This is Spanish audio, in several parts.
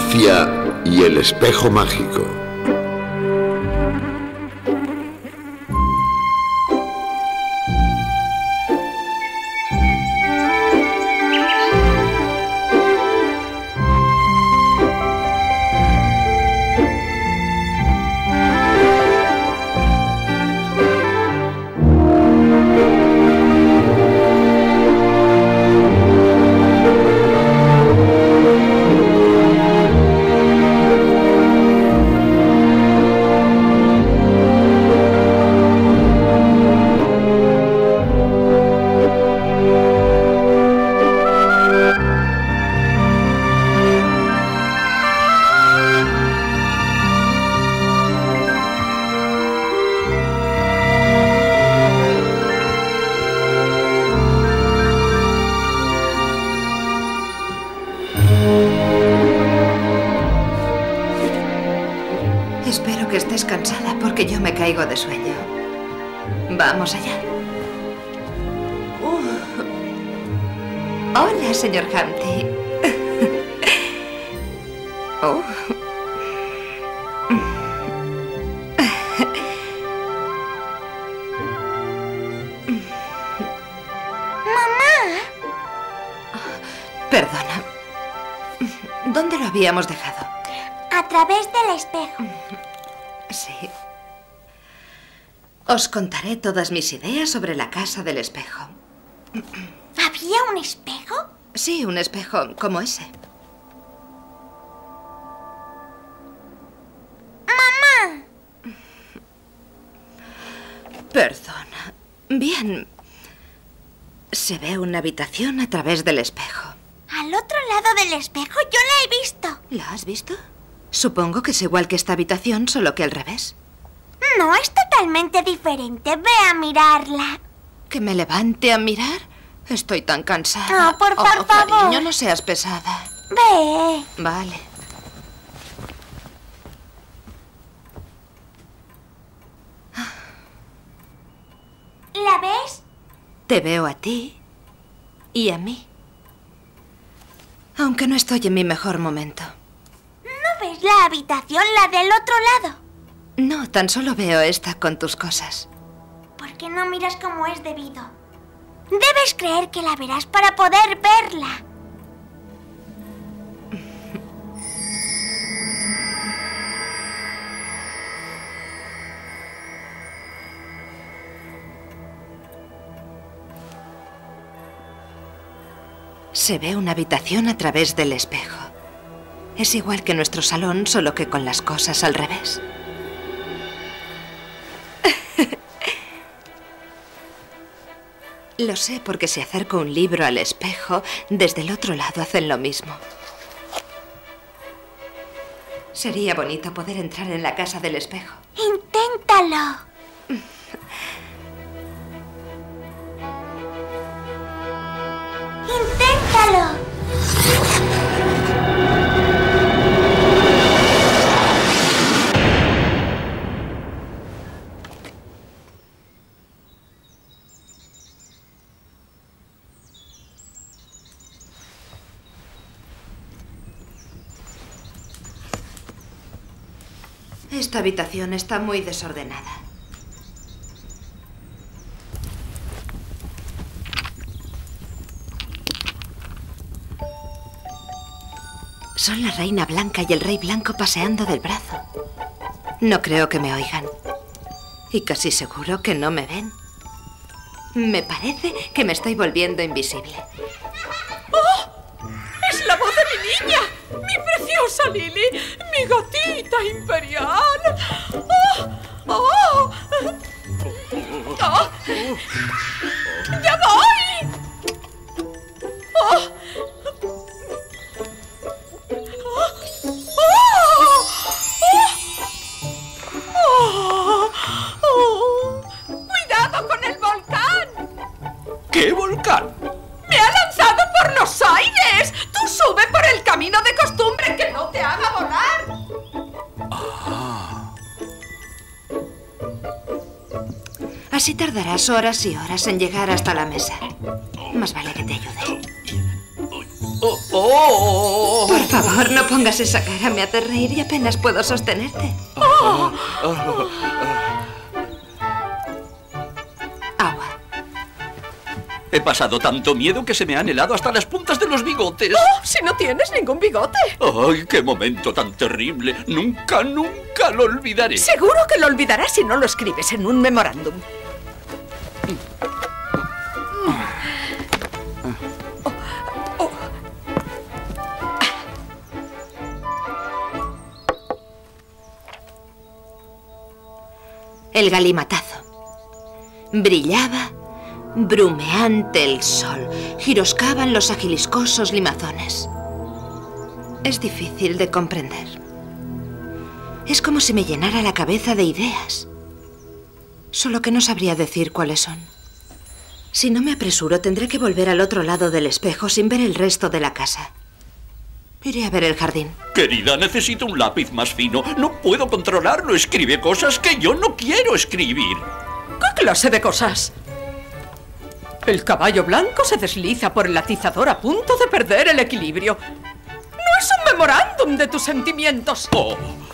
Mafia y el espejo mágico. Espero que estés cansada porque yo me caigo de sueño. Vamos allá. Hola, señor Humpty. Oh. ¡Mamá! Perdona. ¿Dónde lo habíamos dejado? A través del espejo. Sí. Os contaré todas mis ideas sobre la casa del espejo. ¿Había un espejo? Sí, un espejo como ese. ¡Mamá! Perdona. Bien. Se ve una habitación a través del espejo. Al otro lado del espejo yo la he visto. ¿La has visto? Supongo que es igual que esta habitación, solo que al revés. No, es totalmente diferente. Ve a mirarla. ¿Que me levante a mirar? Estoy tan cansada. Oh, por favor. Cariño, no seas pesada. Ve. Vale. ¿La ves? Te veo a ti y a mí. Aunque no estoy en mi mejor momento. ¿No ves la habitación, la del otro lado? No, tan solo veo esta con tus cosas. ¿Por qué no miras como es debido? Debes creer que la verás para poder verla. Se ve una habitación a través del espejo. Es igual que nuestro salón, solo que con las cosas al revés. Lo sé porque si acerco un libro al espejo, desde el otro lado hacen lo mismo. Sería bonito poder entrar en la casa del espejo. Inténtalo. Inténtalo. Esta habitación está muy desordenada. Son la reina blanca y el rey blanco paseando del brazo. No creo que me oigan. Y casi seguro que no me ven. Me parece que me estoy volviendo invisible. ¡Oh! ¡Es la voz de mi niña! ¡Mi preciosa Lily! ¡Mi gatita imperial! ¡Oh! ¡Oh! ¡Oh! ¡Ya voy! ¡Oh! ¡Cuidado con el volcán! ¿Qué volcán? ¡Me ha lanzado por los aires! ¡Tú sube por el camino de costumbre que no te haga volar! Así tardarás horas y horas en llegar hasta la mesa. Más vale que te ayude. Por favor, no pongas esa cara. Me hace reír y apenas puedo sostenerte. Agua. He pasado tanto miedo que se me han helado hasta las puntas de los bigotes. ¡Oh! Si no tienes ningún bigote. ¡Ay, qué momento tan terrible! Nunca, nunca lo olvidaré. Seguro que lo olvidarás si no lo escribes en un memorándum. El galimatazo. Brillaba, brumeante el sol. Giroscaban los agiliscosos limazones. Es difícil de comprender. Es como si me llenara la cabeza de ideas. Solo que no sabría decir cuáles son. Si no me apresuro, tendré que volver al otro lado del espejo sin ver el resto de la casa. Iré a ver el jardín. Querida, necesito un lápiz más fino. No puedo controlarlo. Escribe cosas que yo no quiero escribir. ¿Qué clase de cosas? El caballo blanco se desliza por el atizador a punto de perder el equilibrio. No es un memorándum de tus sentimientos. Oh.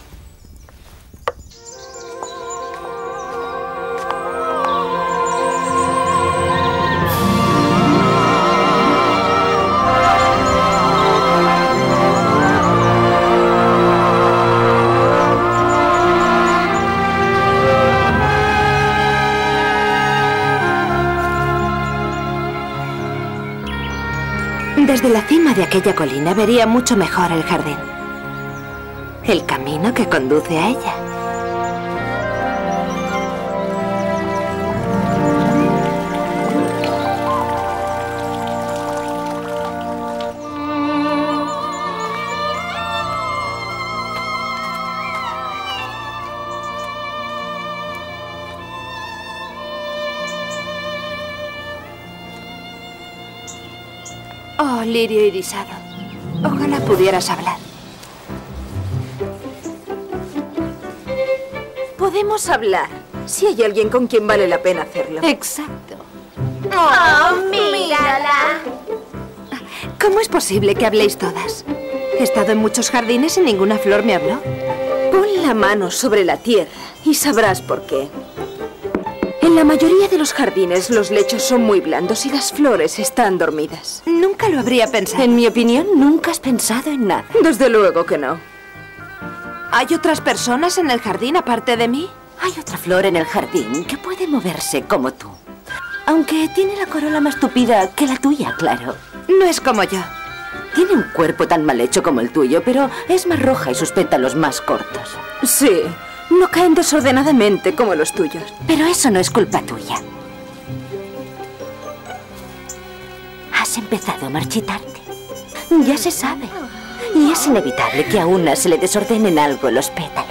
Desde la cima de aquella colina vería mucho mejor el jardín. El camino que conduce a ella. Oh, lirio irisado. Ojalá pudieras hablar. Podemos hablar, si hay alguien con quien vale la pena hacerlo. Exacto. ¡Oh, mírala! ¿Cómo es posible que habléis todas? He estado en muchos jardines y ninguna flor me habló. Pon la mano sobre la tierra y sabrás por qué. En la mayoría de los jardines los lechos son muy blandos y las flores están dormidas. Nunca lo habría pensado. En mi opinión, nunca has pensado en nada. Desde luego que no. ¿Hay otras personas en el jardín aparte de mí? Hay otra flor en el jardín que puede moverse como tú. Aunque tiene la corola más tupida que la tuya, claro. No es como yo. Tiene un cuerpo tan mal hecho como el tuyo, pero es más roja y sus pétalos más cortos. Sí, no caen desordenadamente como los tuyos. Pero eso no es culpa tuya. Has empezado a marchitarte. Ya se sabe. Y es inevitable que a una se le desordenen algo los pétalos.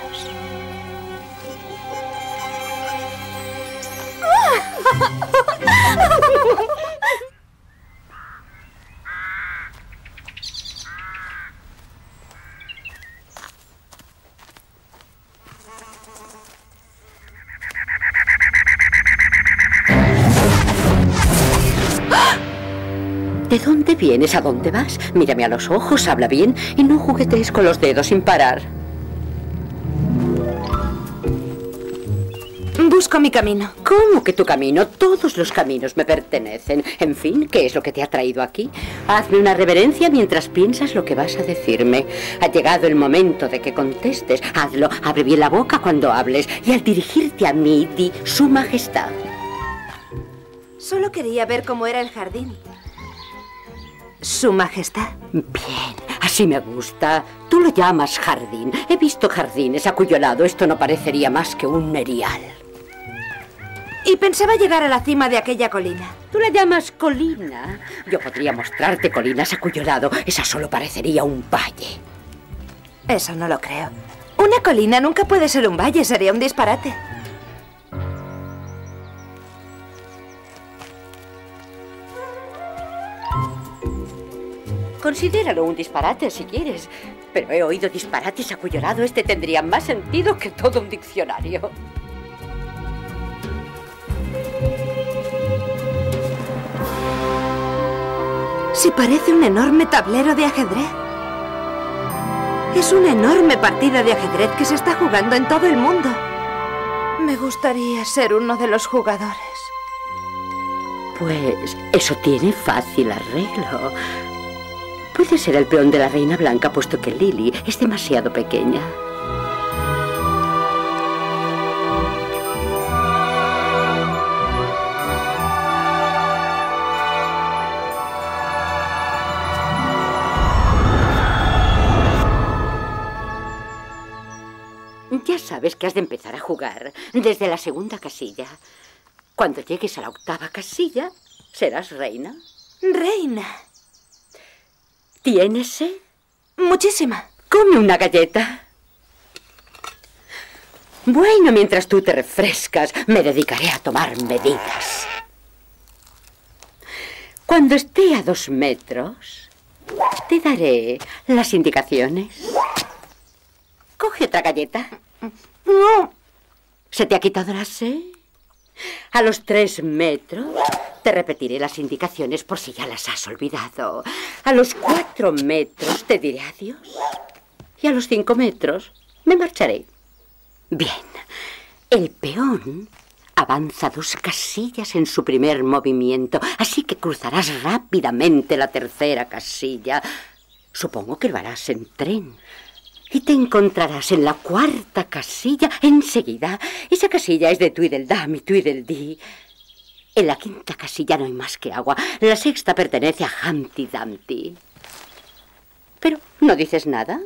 ¿De dónde vienes? ¿A dónde vas? Mírame a los ojos, habla bien y no juguetees con los dedos sin parar. Busco mi camino. ¿Cómo que tu camino? Todos los caminos me pertenecen. En fin, ¿qué es lo que te ha traído aquí? Hazme una reverencia mientras piensas lo que vas a decirme. Ha llegado el momento de que contestes. Hazlo, abre bien la boca cuando hables y al dirigirte a mí, di Su Majestad. Solo quería ver cómo era el jardín. Su Majestad. Bien, así me gusta. Tú lo llamas jardín. He visto jardines a cuyo lado esto no parecería más que un erial. Y pensaba llegar a la cima de aquella colina. ¿Tú la llamas colina? Yo podría mostrarte colinas a cuyo lado. Esa solo parecería un valle. Eso no lo creo. Una colina nunca puede ser un valle, sería un disparate. Considéralo un disparate si quieres. Pero he oído disparates a cuyo lado este tendría más sentido que todo un diccionario. Si parece un enorme tablero de ajedrez. Es una enorme partida de ajedrez que se está jugando en todo el mundo. Me gustaría ser uno de los jugadores. Pues eso tiene fácil arreglo. Puede ser el peón de la reina blanca, puesto que Lily es demasiado pequeña. Ya sabes que has de empezar a jugar desde la segunda casilla. Cuando llegues a la octava casilla, serás reina. Reina. ¿Tienes sed? Muchísima. Come una galleta. Bueno, mientras tú te refrescas, me dedicaré a tomar medidas. Cuando esté a 2 metros, te daré las indicaciones. Coge otra galleta. No. ¿Se te ha quitado la sed? A los 3 metros te repetiré las indicaciones por si ya las has olvidado. A los 4 metros te diré adiós. Y a los 5 metros me marcharé. Bien, el peón avanza 2 casillas en su primer movimiento, así que cruzarás rápidamente la tercera casilla. Supongo que lo harás en tren. Y te encontrarás en la 4ª casilla enseguida. Esa casilla es de Tweedledum y Tweedledee. En la 5ª casilla no hay más que agua. La 6ª pertenece a Humpty Dumpty. ¿Pero no dices nada?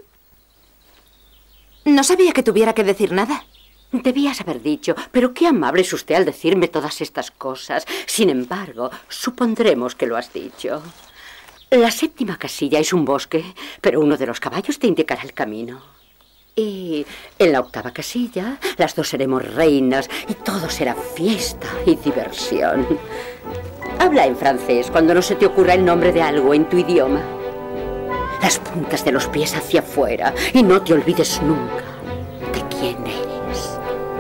No sabía que tuviera que decir nada. Debías haber dicho, pero qué amable es usted al decirme todas estas cosas. Sin embargo, supondremos que lo has dicho. La 7ª casilla es un bosque, pero uno de los caballos te indicará el camino. Y en la 8ª casilla, las 2 seremos reinas y todo será fiesta y diversión. Habla en francés cuando no se te ocurra el nombre de algo en tu idioma. Las puntas de los pies hacia afuera y no te olvides nunca de quién eres.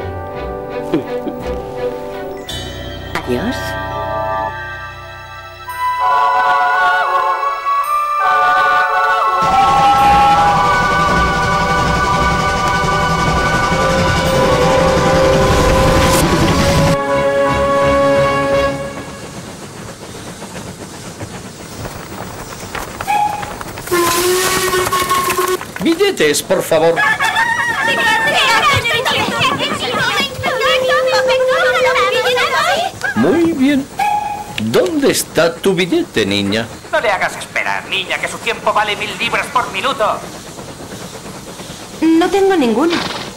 Adiós. Billetes, por favor. Muy bien. ¿Dónde está tu billete, niña? No le hagas esperar, niña, que su tiempo vale 1000 libras por minuto. No tengo ninguno.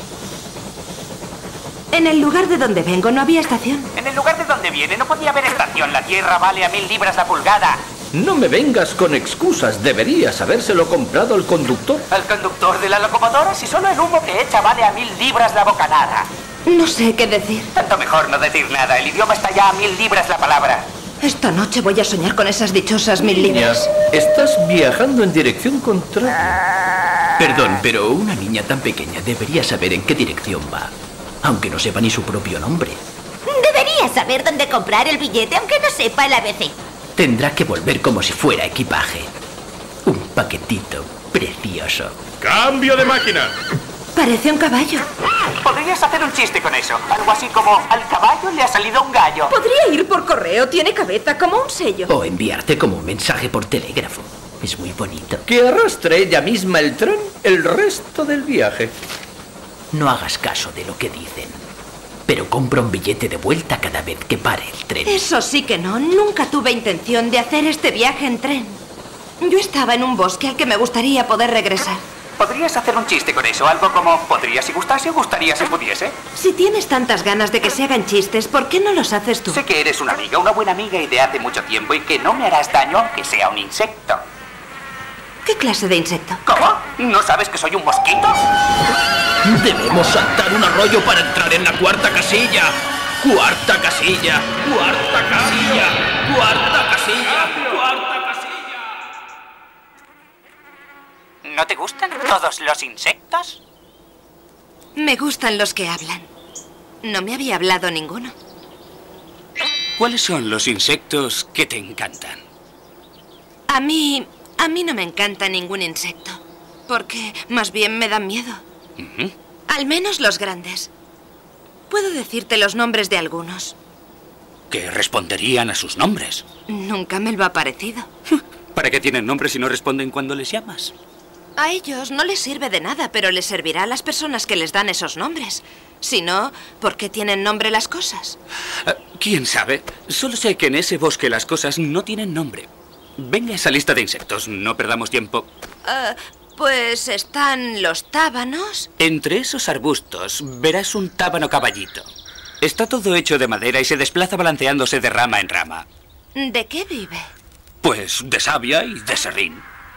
En el lugar de donde vengo no había estación. En el lugar de donde viene no podía haber estación. La tierra vale a 1000 libras la pulgada. No me vengas con excusas. Deberías habérselo comprado al conductor. ¿Al conductor de la locomotora? Si solo el humo que echa vale a 1000 libras la bocanada. No sé qué decir. Tanto mejor no decir nada. El idioma está ya a 1000 libras la palabra. Esta noche voy a soñar con esas dichosas 1000 libras. Estás viajando en dirección contraria. Perdón, pero una niña tan pequeña debería saber en qué dirección va, aunque no sepa ni su propio nombre. Debería saber dónde comprar el billete, aunque no sepa el ABC. Tendrá que volver como si fuera equipaje. Un paquetito precioso. ¡Cambio de máquina! Parece un caballo. Podrías hacer un chiste con eso. Algo así como, al caballo le ha salido un gallo. Podría ir por correo, tiene cabeza como un sello. O enviarte como un mensaje por telégrafo. Es muy bonito. Que arrastre ella misma el tren el resto del viaje. No hagas caso de lo que dicen. Pero compra un billete de vuelta cada vez que pare el tren. Eso sí que no. Nunca tuve intención de hacer este viaje en tren. Yo estaba en un bosque al que me gustaría poder regresar. Podrías hacer un chiste con eso. Algo como, podría si gustase o gustaría si pudiese. Si tienes tantas ganas de que se hagan chistes, ¿por qué no los haces tú? Sé que eres una amiga, una buena amiga y de hace mucho tiempo y que no me harás daño aunque sea un insecto. ¿Qué clase de insecto? ¿Cómo? ¿No sabes que soy un mosquito? Debemos saltar un arroyo para entrar en la 4ª casilla. 4ª casilla. 4ª casilla. 4ª casilla. 4ª casilla. ¿No te gustan todos los insectos? Me gustan los que hablan. No me había hablado ninguno. ¿Cuáles son los insectos que te encantan? A mí no me encanta ningún insecto. Porque más bien me dan miedo. Al menos los grandes. Puedo decirte los nombres de algunos. ¿Qué responderían a sus nombres? Nunca me lo ha parecido. ¿Para qué tienen nombres si no responden cuando les llamas? A ellos no les sirve de nada, pero les servirá a las personas que les dan esos nombres. Si no, ¿por qué tienen nombre las cosas? ¿Quién sabe? Solo sé que en ese bosque las cosas no tienen nombre. Venga esa lista de insectos, no perdamos tiempo. Pues están los tábanos. Entre esos arbustos verás un tábano caballito. Está todo hecho de madera y se desplaza balanceándose de rama en rama. ¿De qué vive? Pues de savia y de serrín.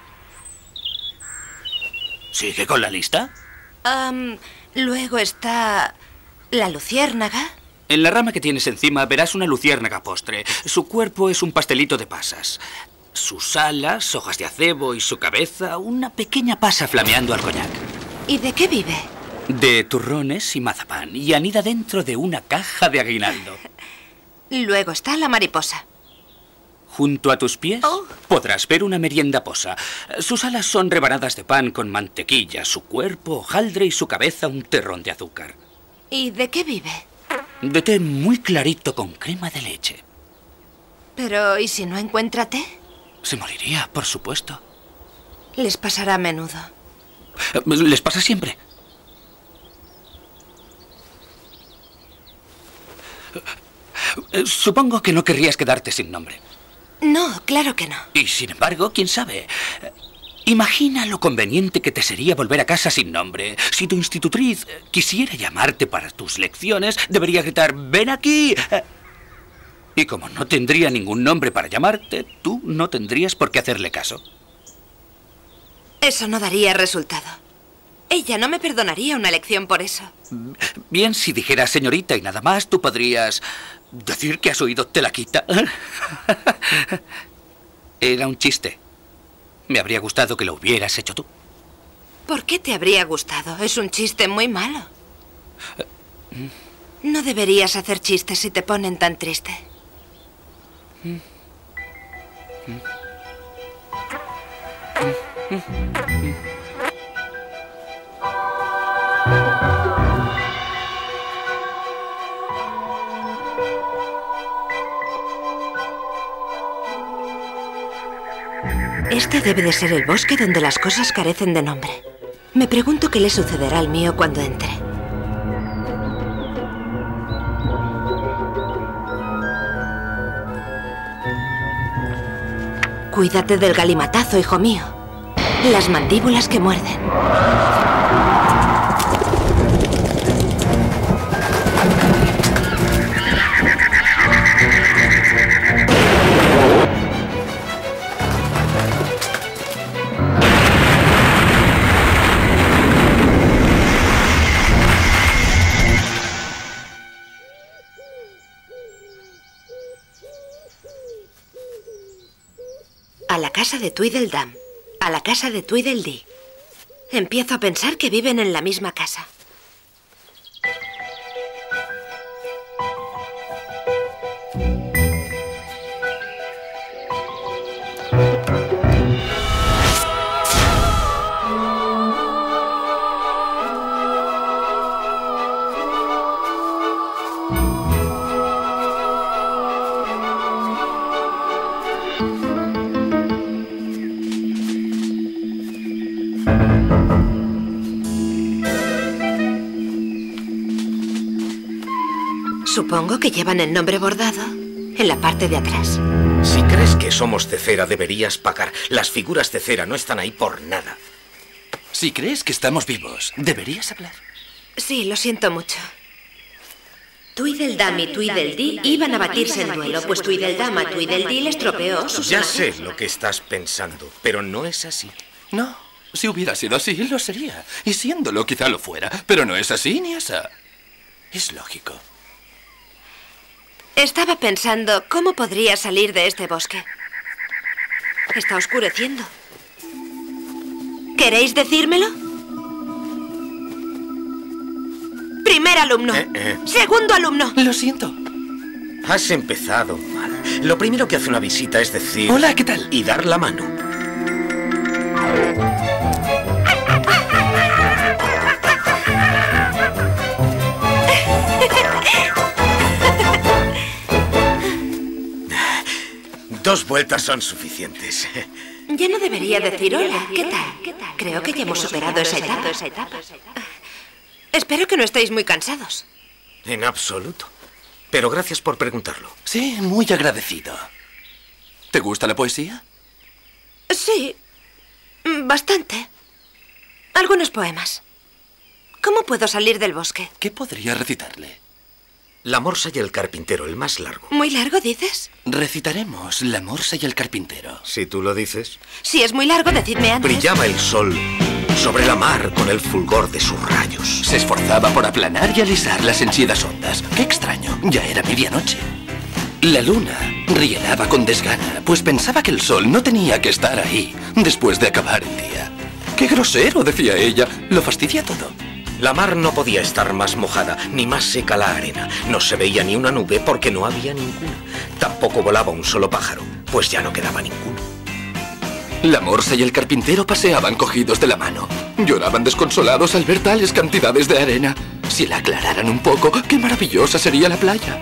¿Sigue con la lista? Luego está la luciérnaga. En la rama que tienes encima verás una luciérnaga postre. Su cuerpo es un pastelito de pasas. Sus alas, hojas de acebo y su cabeza, una pequeña pasa flameando al coñac. ¿Y de qué vive? De turrones y mazapán, y anida dentro de una caja de aguinaldo. Luego está la mariposa. Junto a tus pies podrás ver una merienda posa. Sus alas son rebanadas de pan con mantequilla, su cuerpo hojaldre y su cabeza un terrón de azúcar. ¿Y de qué vive? De té muy clarito con crema de leche. Pero, ¿y si no encuentra té? Se moriría, por supuesto. Les pasará a menudo. Les pasa siempre. Supongo que no querrías quedarte sin nombre. No, claro que no. Y sin embargo, quién sabe. Imagina lo conveniente que te sería volver a casa sin nombre. Si tu institutriz quisiera llamarte para tus lecciones, debería gritar «¡Ven aquí!». Y como no tendría ningún nombre para llamarte, tú no tendrías por qué hacerle caso. Eso no daría resultado. Ella no me perdonaría una lección por eso. Bien, si dijera señorita y nada más, tú podrías decir que has oído telaquita. Era un chiste. Me habría gustado que lo hubieras hecho tú. ¿Por qué te habría gustado? Es un chiste muy malo. No deberías hacer chistes si te ponen tan triste. Este debe de ser el bosque donde las cosas carecen de nombre. Me pregunto qué le sucederá al mío cuando entre. Cuídate del galimatazo, hijo mío. Las mandíbulas que muerden. A la casa de Tweedledum. A la casa de Tweedledee. Empiezo a pensar que viven en la misma casa. Supongo que llevan el nombre bordado en la parte de atrás. Si crees que somos de cera, deberías pagar. Las figuras de cera no están ahí por nada. Si crees que estamos vivos, deberías hablar. Sí, lo siento mucho. Tweedledum y Tweedledee iban a batirse en duelo, pues Tweedledum a Tweedledee le estropeó sus Ya imágenes. sé lo que estás pensando, pero no es así. No, si hubiera sido así, lo sería. Y siéndolo, quizá lo fuera. Pero no es así ni esa. Es lógico. Estaba pensando cómo podría salir de este bosque. Está oscureciendo. ¿Queréis decírmelo? Primer alumno. Segundo alumno. Lo siento. Has empezado mal. Lo primero que hace una visita es decir... Hola, ¿qué tal? Y dar la mano. Dos vueltas son suficientes. Ya no debería decir hola. ¿Qué tal? Creo que ya hemos superado esa etapa. Espero que no estéis muy cansados. En absoluto. Pero gracias por preguntarlo. Sí, muy agradecido. ¿Te gusta la poesía? Sí, bastante. Algunos poemas. ¿Cómo puedo salir del bosque? ¿Qué podría recitarle? La morsa y el carpintero, el más largo. ¿Muy largo, dices? Recitaremos La morsa y el carpintero. Si tú lo dices. Si es muy largo, decidme antes. Brillaba el sol sobre la mar con el fulgor de sus rayos. Se esforzaba por aplanar y alisar las henchidas ondas. ¡Qué extraño! Ya era medianoche. La luna rielaba con desgana, pues pensaba que el sol no tenía que estar ahí después de acabar el día. ¡Qué grosero!, decía ella. Lo fastidia todo. La mar no podía estar más mojada, ni más seca la arena. No se veía ni una nube porque no había ninguna. Tampoco volaba un solo pájaro, pues ya no quedaba ninguno. La morsa y el carpintero paseaban cogidos de la mano. Lloraban desconsolados al ver tales cantidades de arena. Si la aclararan un poco, qué maravillosa sería la playa.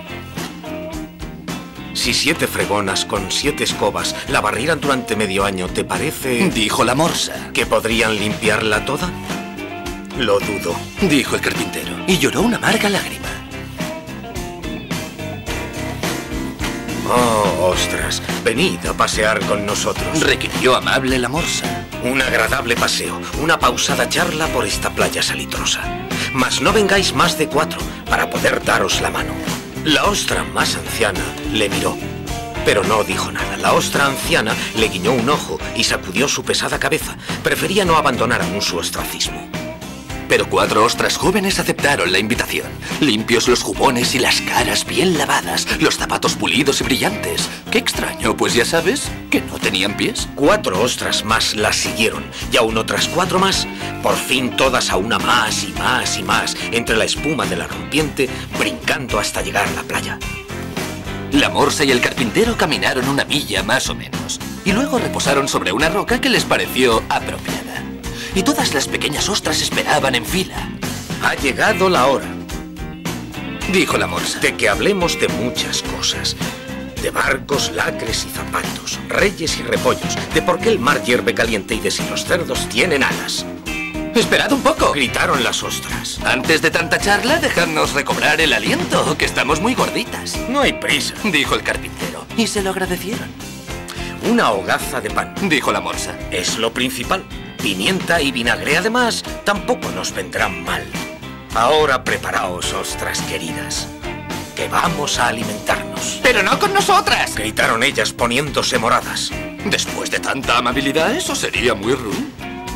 Si 7 fregonas con 7 escobas la barrieran durante medio año, ¿te parece...? Dijo la morsa. ¿Que podrían limpiarla toda? Lo dudo, dijo el carpintero, y lloró una amarga lágrima. Oh, ostras, venid a pasear con nosotros, requirió amable la morsa. Un agradable paseo, una pausada charla por esta playa salitrosa. Mas no vengáis más de 4 para poder daros la mano. La ostra más anciana le miró, pero no dijo nada. La ostra anciana le guiñó un ojo y sacudió su pesada cabeza. Prefería no abandonar aún su ostracismo. Pero 4 ostras jóvenes aceptaron la invitación. Limpios los jubones y las caras bien lavadas, los zapatos pulidos y brillantes. Qué extraño, pues ya sabes que no tenían pies. 4 ostras más las siguieron, y aún otras 4 más. Por fin todas a una más y más y más, entre la espuma de la rompiente, brincando hasta llegar a la playa. La morsa y el carpintero caminaron una milla más o menos, y luego reposaron sobre una roca que les pareció apropiada. Y todas las pequeñas ostras esperaban en fila. Ha llegado la hora, dijo la morsa, de que hablemos de muchas cosas. De barcos, lacres y zapatos, reyes y repollos, de por qué el mar hierve caliente y de si los cerdos tienen alas. ¡Esperad un poco!, gritaron las ostras. Antes de tanta charla, dejadnos recobrar el aliento, que estamos muy gorditas. No hay prisa, dijo el carpintero, y se lo agradecieron. Una hogaza de pan, dijo la morsa. Es lo principal. Pimienta y vinagre, además, tampoco nos vendrán mal. Ahora preparaos, ostras queridas, que vamos a alimentarnos. ¡Pero no con nosotras!, gritaron ellas poniéndose moradas. Después de tanta amabilidad, eso sería muy ruin.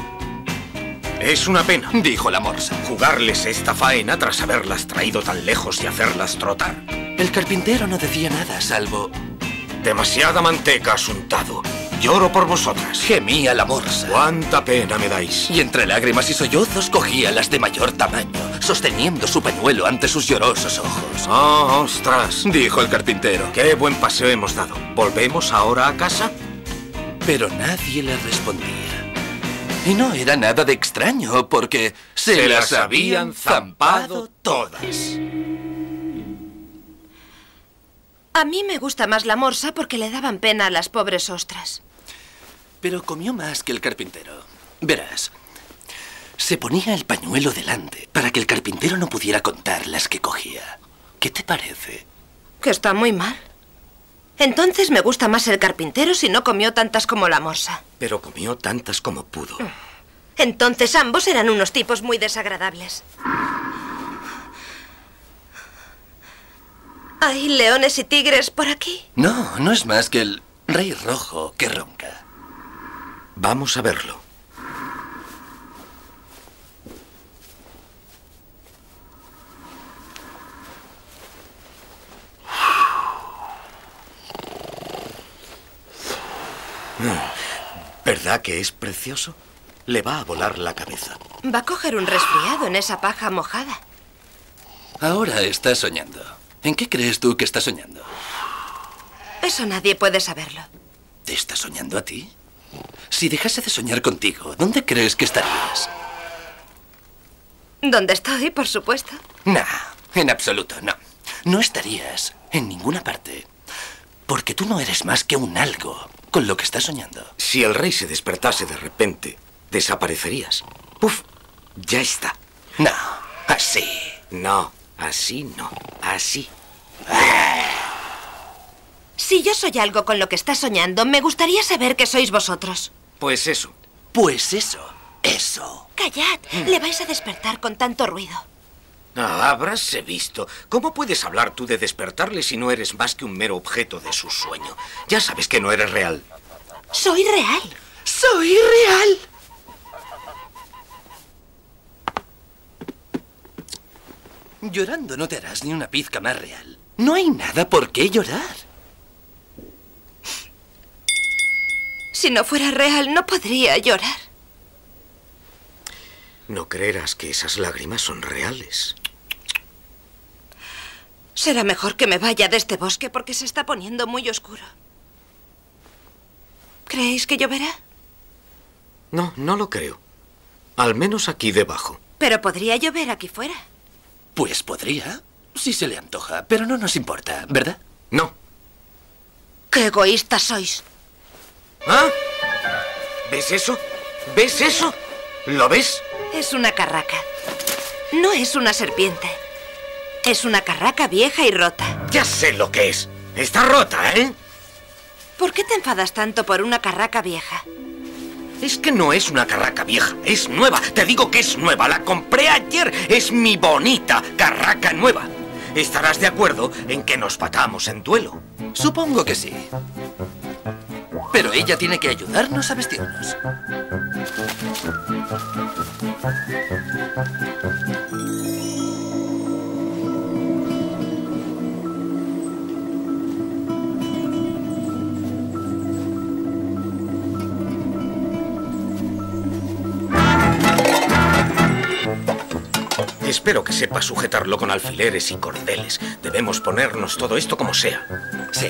Es una pena, dijo la morsa, jugarles esta faena tras haberlas traído tan lejos y hacerlas trotar. El carpintero no decía nada, salvo... Demasiada manteca has untado. Lloro por vosotras, gemía la morsa. Cuánta pena me dais. Y entre lágrimas y sollozos cogía las de mayor tamaño, sosteniendo su pañuelo ante sus llorosos ojos. ¡Oh, ostras!, dijo el carpintero. ¡Qué buen paseo hemos dado! ¿Volvemos ahora a casa? Pero nadie le respondía. Y no era nada de extraño, porque se las habían zampado todas. A mí me gusta más la morsa porque le daban pena a las pobres ostras. Pero comió más que el carpintero. Verás, se ponía el pañuelo delante para que el carpintero no pudiera contar las que cogía. ¿Qué te parece? Que está muy mal. Entonces me gusta más el carpintero si no comió tantas como la morsa. Pero comió tantas como pudo. Entonces ambos eran unos tipos muy desagradables. ¿Hay leones y tigres por aquí? No, no es más que el rey rojo que ronca. Vamos a verlo. ¿Verdad que es precioso? Le va a volar la cabeza. Va a coger un resfriado en esa paja mojada. Ahora está soñando. ¿En qué crees tú que está soñando? Eso nadie puede saberlo. ¿Te estás soñando a ti? Si dejase de soñar contigo, ¿dónde crees que estarías? ¿Dónde estoy, por supuesto? No, en absoluto, no. No estarías en ninguna parte. Porque tú no eres más que un algo con lo que estás soñando. Si el rey se despertase de repente, desaparecerías. ¡Puf! Ya está. No, así. No, así no. Así. Si yo soy algo con lo que estás soñando, me gustaría saber que sois vosotros. Pues eso. Pues eso. Eso. Callad, le vais a despertar con tanto ruido. Ah, habráse visto. ¿Cómo puedes hablar tú de despertarle si no eres más que un mero objeto de su sueño? Ya sabes que no eres real. Soy real. ¡Soy real! Llorando no te harás ni una pizca más real. No hay nada por qué llorar. Si no fuera real, no podría llorar. No creerás que esas lágrimas son reales. Será mejor que me vaya de este bosque porque se está poniendo muy oscuro. ¿Creéis que lloverá? No, no lo creo. Al menos aquí debajo. Pero podría llover aquí fuera. Pues podría, si se le antoja, pero no nos importa, ¿verdad? No. ¡Qué egoístas sois! ¿Ah? ¿Ves eso? ¿Ves eso? ¿Lo ves? Es una carraca. No es una serpiente. Es una carraca vieja y rota. Ya sé lo que es. Está rota, ¿eh? ¿Por qué te enfadas tanto por una carraca vieja? Es que no es una carraca vieja, es nueva. Te digo que es nueva, la compré ayer. Es mi bonita carraca nueva. Estarás de acuerdo en que nos matamos en duelo. Supongo que sí. Pero ella tiene que ayudarnos a vestirnos. Espero que sepa sujetarlo con alfileres y cordeles. Debemos ponernos todo esto como sea. Sí.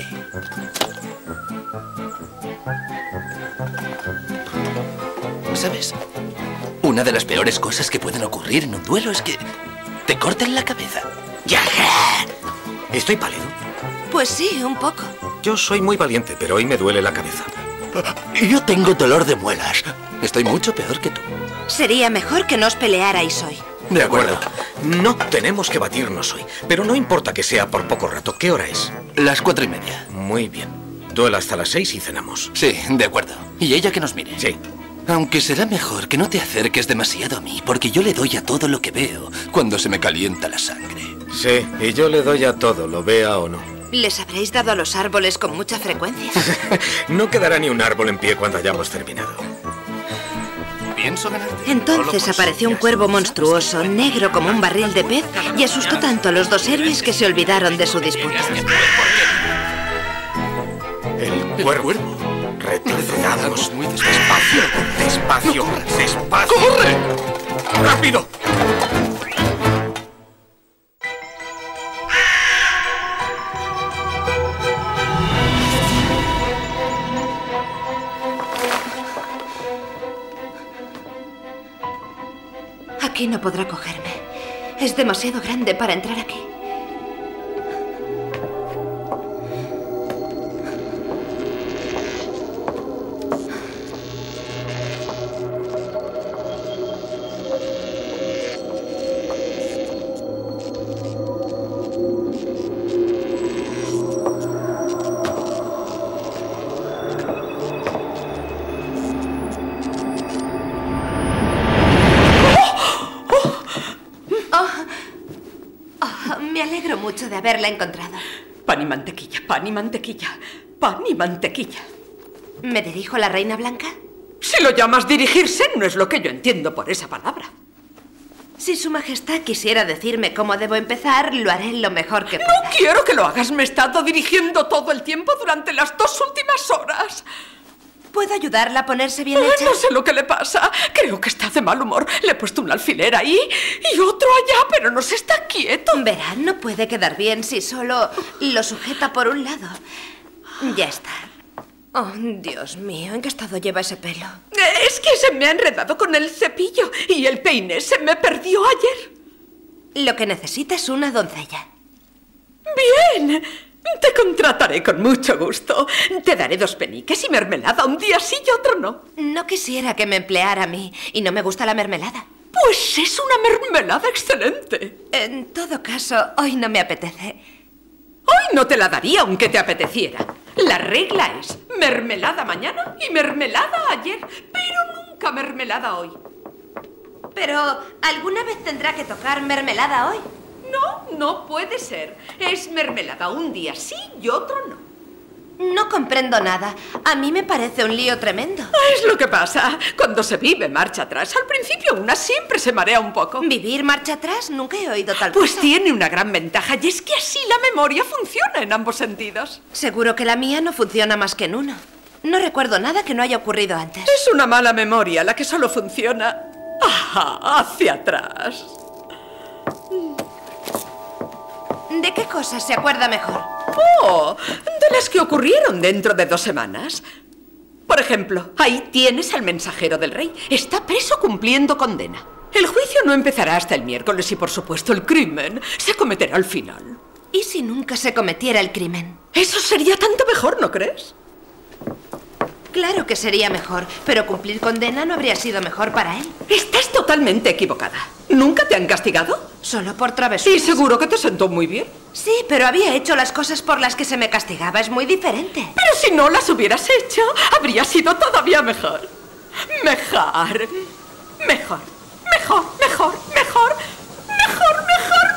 ¿Sabes? Una de las peores cosas que pueden ocurrir en un duelo es que te corten la cabeza. ¡Ya! ¿Estoy pálido? Pues sí, un poco. Yo soy muy valiente, pero hoy me duele la cabeza. Yo tengo dolor de muelas. Estoy mucho peor que tú. Sería mejor que no os pelearais hoy. De acuerdo. No tenemos que batirnos hoy, pero no importa que sea por poco rato. ¿Qué hora es? Las 4:30. Muy bien. Duelo hasta las 6 y cenamos. Sí, de acuerdo. ¿Y ella que nos mire? Sí. Aunque será mejor que no te acerques demasiado a mí, porque yo le doy a todo lo que veo cuando se me calienta la sangre. Sí, y yo le doy a todo, lo vea o no. ¿Les habréis dado a los árboles con mucha frecuencia? No quedará ni un árbol en pie cuando hayamos terminado. Pienso ganarte. Entonces apareció un cuervo monstruoso, negro como un barril de pez, y asustó tanto a los dos héroes que se olvidaron de su disputa. El cuervo. Retrocedamos muy despacio, despacio, despacio. ¡Corre! ¡Rápido! Aquí no podrá cogerme. Es demasiado grande para entrar aquí. Me alegro mucho de haberla encontrado. Pan y mantequilla, pan y mantequilla, pan y mantequilla. ¿Me dirijo a la Reina Blanca? Si lo llamas dirigirse, no es lo que yo entiendo por esa palabra. Si Su Majestad quisiera decirme cómo debo empezar, lo haré lo mejor que pueda. No quiero que lo hagas. Me he estado dirigiendo todo el tiempo durante las 2 últimas horas. ¿Puedo ayudarla a ponerse bien hecha? No sé lo que le pasa. Creo que está de mal humor. Le he puesto un alfiler ahí y otro allá, pero no se está quieto. Verá, no puede quedar bien si solo lo sujeta por un lado. Ya está. Oh, Dios mío, ¿en qué estado lleva ese pelo? Es que se me ha enredado con el cepillo y el peine se me perdió ayer. Lo que necesita es una doncella. ¡Bien! Te contrataré con mucho gusto. Te daré 2 peniques y mermelada un día sí y otro no. No quisiera que me empleara a mí y no me gusta la mermelada. Pues es una mermelada excelente. En todo caso, hoy no me apetece. Hoy no te la daría aunque te apeteciera. La regla es mermelada mañana y mermelada ayer, pero nunca mermelada hoy. Pero, ¿alguna vez tendrá que tocar mermelada hoy? No, no puede ser. Es mermelada un día sí y otro no. No comprendo nada. A mí me parece un lío tremendo. Es lo que pasa. Cuando se vive marcha atrás, al principio una siempre se marea un poco. ¿Vivir marcha atrás? Nunca he oído tal cosa. Pues tiene una gran ventaja y es que así la memoria funciona en ambos sentidos. Seguro que la mía no funciona más que en uno. No recuerdo nada que no haya ocurrido antes. Es una mala memoria la que solo funciona hacia atrás. ¿De qué cosas se acuerda mejor? Oh, de las que ocurrieron dentro de 2 semanas. Por ejemplo, ahí tienes al mensajero del rey. Está preso cumpliendo condena. El juicio no empezará hasta el miércoles y, por supuesto, el crimen se cometerá al final. ¿Y si nunca se cometiera el crimen? Eso sería tanto mejor, ¿no crees? Claro que sería mejor, pero cumplir condena no habría sido mejor para él. Estás totalmente equivocada. ¿Nunca te han castigado? Solo por travesuras. Y seguro que te sentó muy bien. Sí, pero había hecho las cosas por las que se me castigaba. Es muy diferente. Pero si no las hubieras hecho, habría sido todavía mejor. Mejor. Mejor. Mejor, mejor, mejor. Mejor, mejor,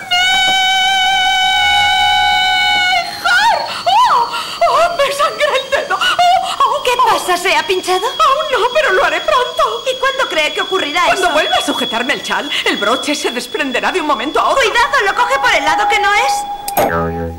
mejor. ¡Oh! ¡Me sangra el dedo! ¿Qué pasa? ¿Se ha pinchado? Aún no, pero lo haré pronto. ¿Y cuándo cree que ocurrirá eso? Cuando vuelva a sujetarme el chal, el broche se desprenderá de un momento a otro. ¡Cuidado! ¡Lo coge por el lado que no es!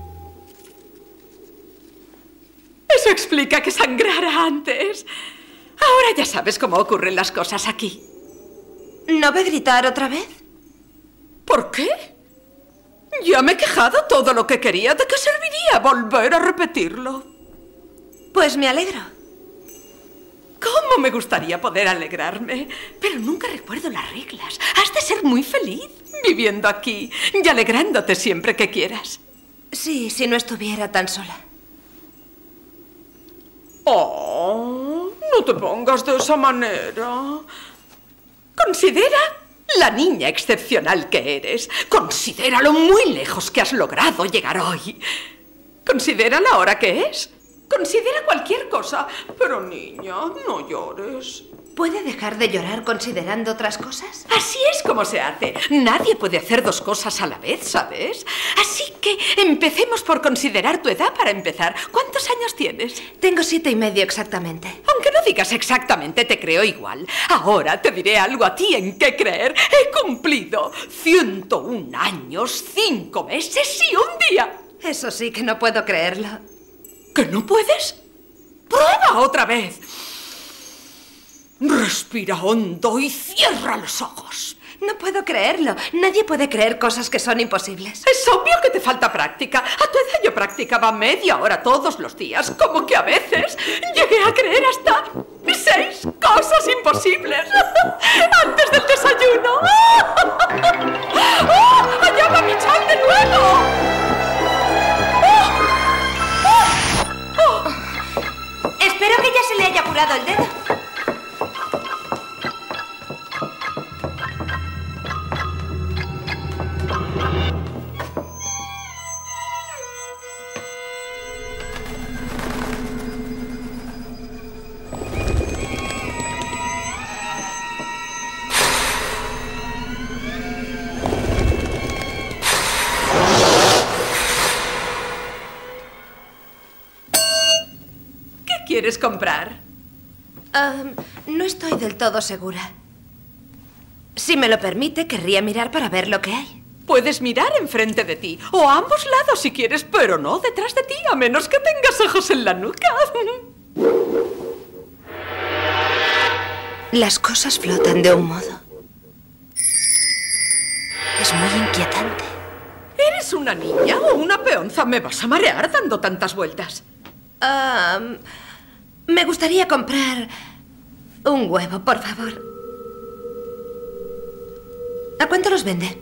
Eso explica que sangrara antes. Ahora ya sabes cómo ocurren las cosas aquí. ¿No ve gritar otra vez? ¿Por qué? Ya me he quejado todo lo que quería. ¿De qué serviría volver a repetirlo? Pues me alegro. ¿Cómo me gustaría poder alegrarme? Pero nunca recuerdo las reglas. Has de ser muy feliz viviendo aquí y alegrándote siempre que quieras. Sí, si no estuviera tan sola. Oh, no te pongas de esa manera. Considera la niña excepcional que eres. Considera lo muy lejos que has logrado llegar hoy. Considera la hora que es. Considera cualquier cosa. Pero, niña, no llores. ¿Puede dejar de llorar considerando otras cosas? Así es como se hace. Nadie puede hacer 2 cosas a la vez, ¿sabes? Así que empecemos por considerar tu edad para empezar. ¿Cuántos años tienes? Tengo 7 y medio exactamente. Aunque no digas exactamente, te creo igual. Ahora te diré algo a ti en qué creer. He cumplido 101 años, 5 meses y 1 día. Eso sí que no puedo creerlo. ¿Que no puedes? ¡Prueba otra vez! Respira hondo y cierra los ojos. No puedo creerlo. Nadie puede creer cosas que son imposibles. Es obvio que te falta práctica. A tu edad yo practicaba media hora todos los días. Como que a veces llegué a creer hasta 6 cosas imposibles. Antes del desayuno. ¡Oh! ¡Allá va mi chal de nuevo! Espero que ya se le haya curado el dedo. ¿Quieres comprar? No estoy del todo segura. Si me lo permite, querría mirar para ver lo que hay. Puedes mirar enfrente de ti, o a ambos lados si quieres, pero no detrás de ti, a menos que tengas ojos en la nuca. Las cosas flotan de un modo. Es muy inquietante. ¿Eres una niña o una peonza? Me vas a marear dando tantas vueltas. Me gustaría comprar un huevo, por favor. ¿A cuánto los vende?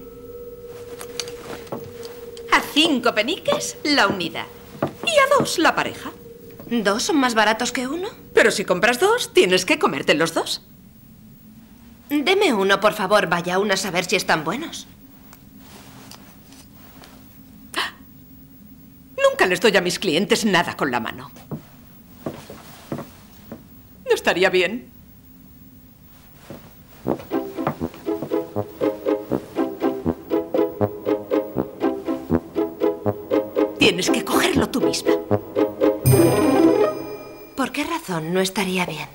A 5 peniques la unidad. Y a 2 la pareja. ¿2 son más baratos que 1? Pero si compras 2, tienes que comerte los 2. Deme uno, por favor. Vaya aún a saber si están buenos. Nunca les doy a mis clientes nada con la mano. ¿No estaría bien? Tienes que cogerlo tú misma. ¿Por qué razón no estaría bien?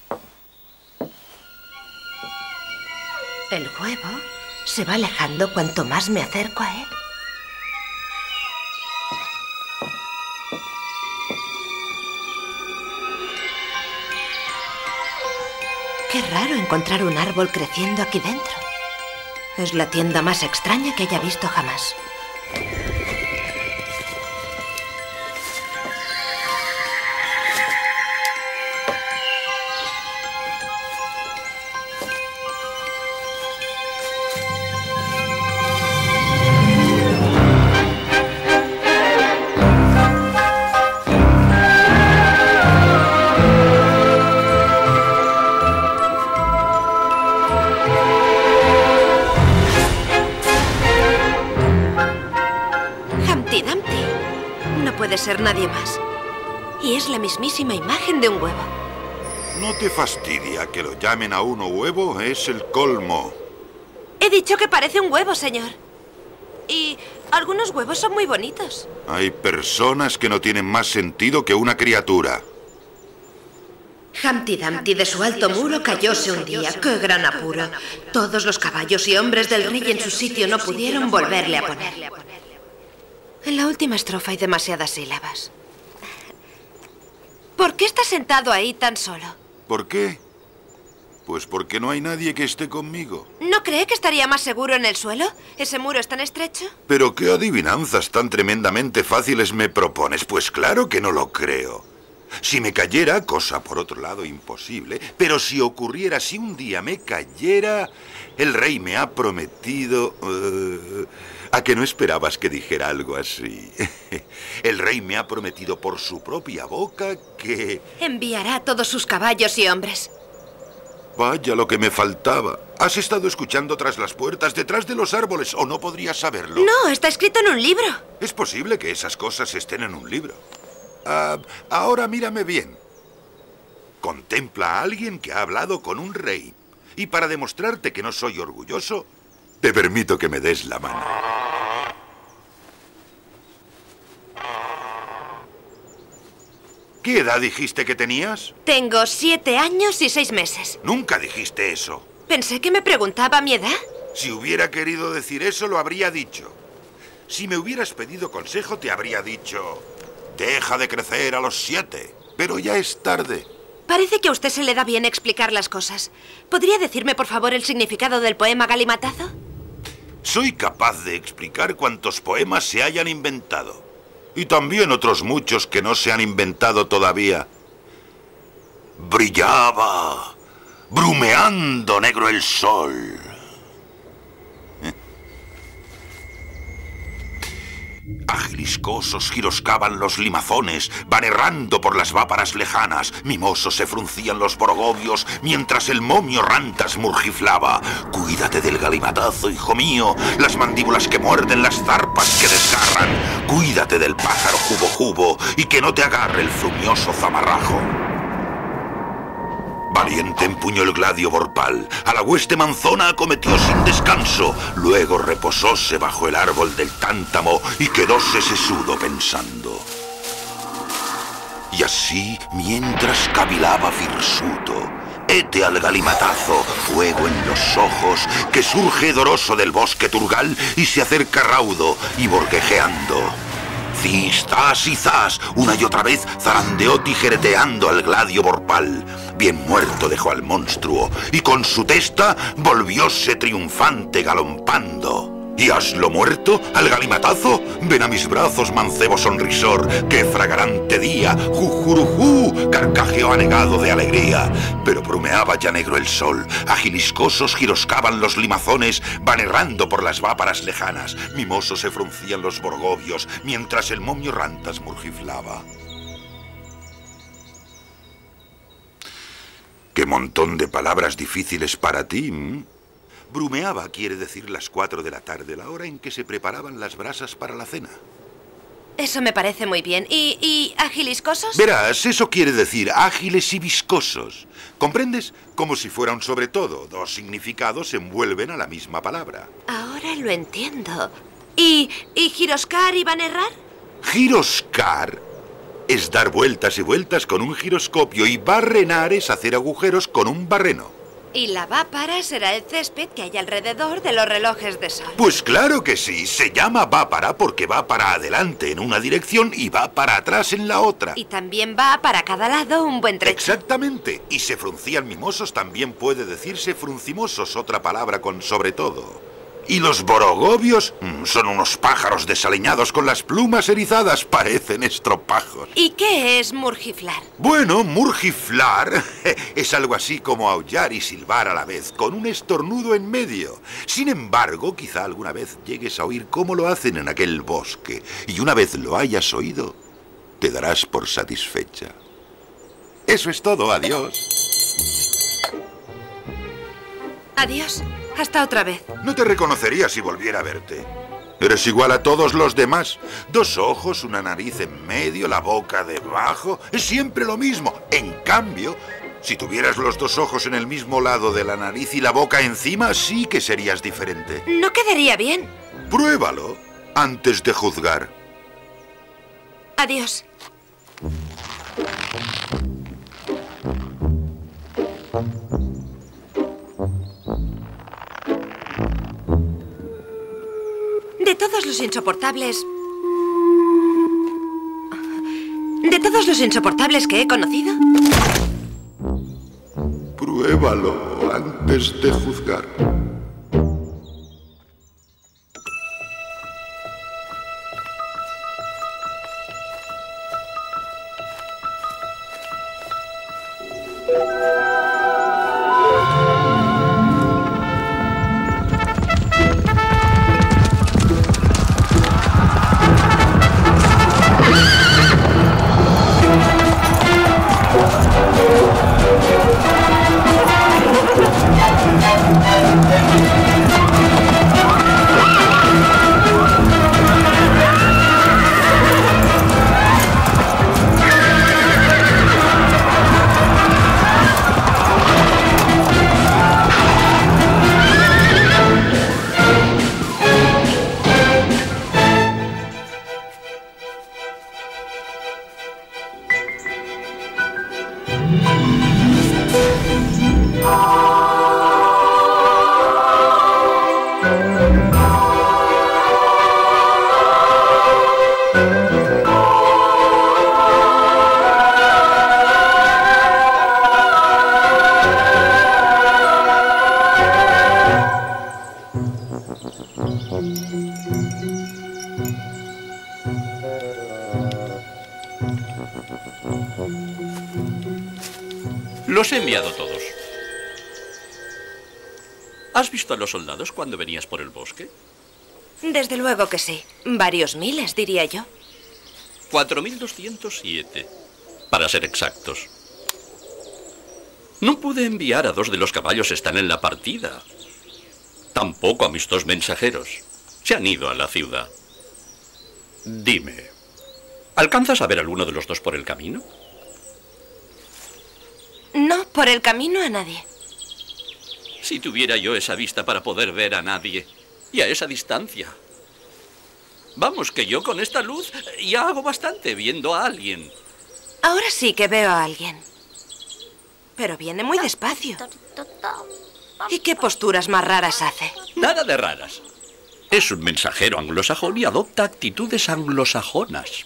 El huevo se va alejando cuanto más me acerco a él. Qué raro encontrar un árbol creciendo aquí dentro. Es la tienda más extraña que haya visto jamás. Puede ser nadie más. Y es la mismísima imagen de un huevo. ¿No te fastidia que lo llamen a uno huevo? Es el colmo. He dicho que parece un huevo, señor. Y algunos huevos son muy bonitos. Hay personas que no tienen más sentido que una criatura. Humpty Dumpty de su alto muro cayóse un día. ¡Qué gran apuro! Todos los caballos y hombres del rey en su sitio no pudieron volverle a poner. En la última estrofa hay demasiadas sílabas. ¿Por qué está sentado ahí tan solo? ¿Por qué? Pues porque no hay nadie que esté conmigo. ¿No cree que estaría más seguro en el suelo? ¿Ese muro es tan estrecho? ¿Pero qué adivinanzas tan tremendamente fáciles me propones? Pues claro que no lo creo. Si me cayera, cosa por otro lado imposible, pero si ocurriera, si un día me cayera, el rey me ha prometido... ¿A que no esperabas que dijera algo así? El rey me ha prometido por su propia boca que... Enviará a todos sus caballos y hombres. Vaya lo que me faltaba. ¿Has estado escuchando tras las puertas, detrás de los árboles, o no podrías saberlo? No, está escrito en un libro. Es posible que esas cosas estén en un libro. Ahora mírame bien. Contempla a alguien que ha hablado con un rey. Y para demostrarte que no soy orgulloso, te permito que me des la mano. ¿Qué edad dijiste que tenías? Tengo 7 años y 6 meses. Nunca dijiste eso. Pensé que me preguntaba mi edad. Si hubiera querido decir eso, lo habría dicho. Si me hubieras pedido consejo, te habría dicho... Deja de crecer a los 7, pero ya es tarde. Parece que a usted se le da bien explicar las cosas. ¿Podría decirme, por favor, el significado del poema Galimatazo? Soy capaz de explicar cuantos poemas se hayan inventado. Y también otros muchos que no se han inventado todavía. Brillaba, brumeando negro el sol. Agiliscosos giroscaban los limazones, van errando por las váparas lejanas. Mimosos se fruncían los borogovios, mientras el momio rantas murgiflaba. Cuídate del galimatazo, hijo mío, las mandíbulas que muerden, las zarpas que desgarran. Cuídate del pájaro jubo y que no te agarre el frumioso zamarrajo. Valiente empuñó el gladio vorpal, a la hueste manzona acometió sin descanso, luego reposóse bajo el árbol del tántamo y quedóse sesudo pensando. Y así, mientras cavilaba Firsuto, hete al galimatazo, fuego en los ojos, que surge hedoroso del bosque turgal y se acerca raudo y borquejeando. Cis, zas y zas, una y otra vez zarandeó tijereteando al gladio vorpal. Bien muerto dejó al monstruo y con su testa volvióse triunfante galompando. ¿Y haslo muerto? ¿Al galimatazo? Ven a mis brazos, mancebo sonrisor, que fragante día, jujurujú, carcajeó anegado de alegría. Pero brumeaba ya negro el sol, agiliscosos giroscaban los limazones, van errando por las váparas lejanas, mimosos se fruncían los borgovios, mientras el momio rantas murgiflaba. ¡Qué montón de palabras difíciles para ti! Brumeaba quiere decir las 4 de la tarde, la hora en que se preparaban las brasas para la cena. Eso me parece muy bien. ¿Y agiliscosos? Verás, eso quiere decir ágiles y viscosos. ¿Comprendes? Como si fuera un sobre todo. 2 significados se envuelven a la misma palabra. Ahora lo entiendo. ¿Y giroscar y van a errar? Giroscar es dar vueltas y vueltas con un giroscopio y barrenar es hacer agujeros con un barreno. Y la vápara será el césped que hay alrededor de los relojes de sol. Pues claro que sí. Se llama vápara porque va para adelante en una dirección y va para atrás en la otra. Y también va para cada lado un buen trecho. Exactamente. Y se fruncían mimosos también puede decirse fruncimosos, otra palabra con sobre todo. Y los borogovios son unos pájaros desaliñados con las plumas erizadas, parecen estropajos. ¿Y qué es murgiflar? Bueno, murgiflar es algo así como aullar y silbar a la vez, con un estornudo en medio. Sin embargo, quizá alguna vez llegues a oír cómo lo hacen en aquel bosque, y una vez lo hayas oído, te darás por satisfecha. Eso es todo, adiós. Adiós. Hasta otra vez. No te reconocería si volviera a verte. Eres igual a todos los demás. 2 ojos, una nariz en medio, la boca debajo. Es siempre lo mismo. En cambio, si tuvieras los 2 ojos en el mismo lado de la nariz y la boca encima, sí que serías diferente. No quedaría bien. Pruébalo antes de juzgar. Adiós. De todos los insoportables... De todos los insoportables que he conocido... Pruébalo antes de juzgar. Los he enviado todos. ¿Has visto a los soldados cuando venías por el bosque? Desde luego que sí. Varios miles, diría yo. 4.207, para ser exactos. No pude enviar a 2 de los caballos, están en la partida. Tampoco a mis 2 mensajeros. Se han ido a la ciudad. Dime, ¿alcanzas a ver alguno de los 2 por el camino? No, por el camino a nadie. Si tuviera yo esa vista para poder ver a nadie, y a esa distancia. Vamos, que yo con esta luz ya hago bastante viendo a alguien. Ahora sí que veo a alguien. Pero viene muy despacio. ¿Y qué posturas más raras hace? Nada de raras. Es un mensajero anglosajón y adopta actitudes anglosajonas.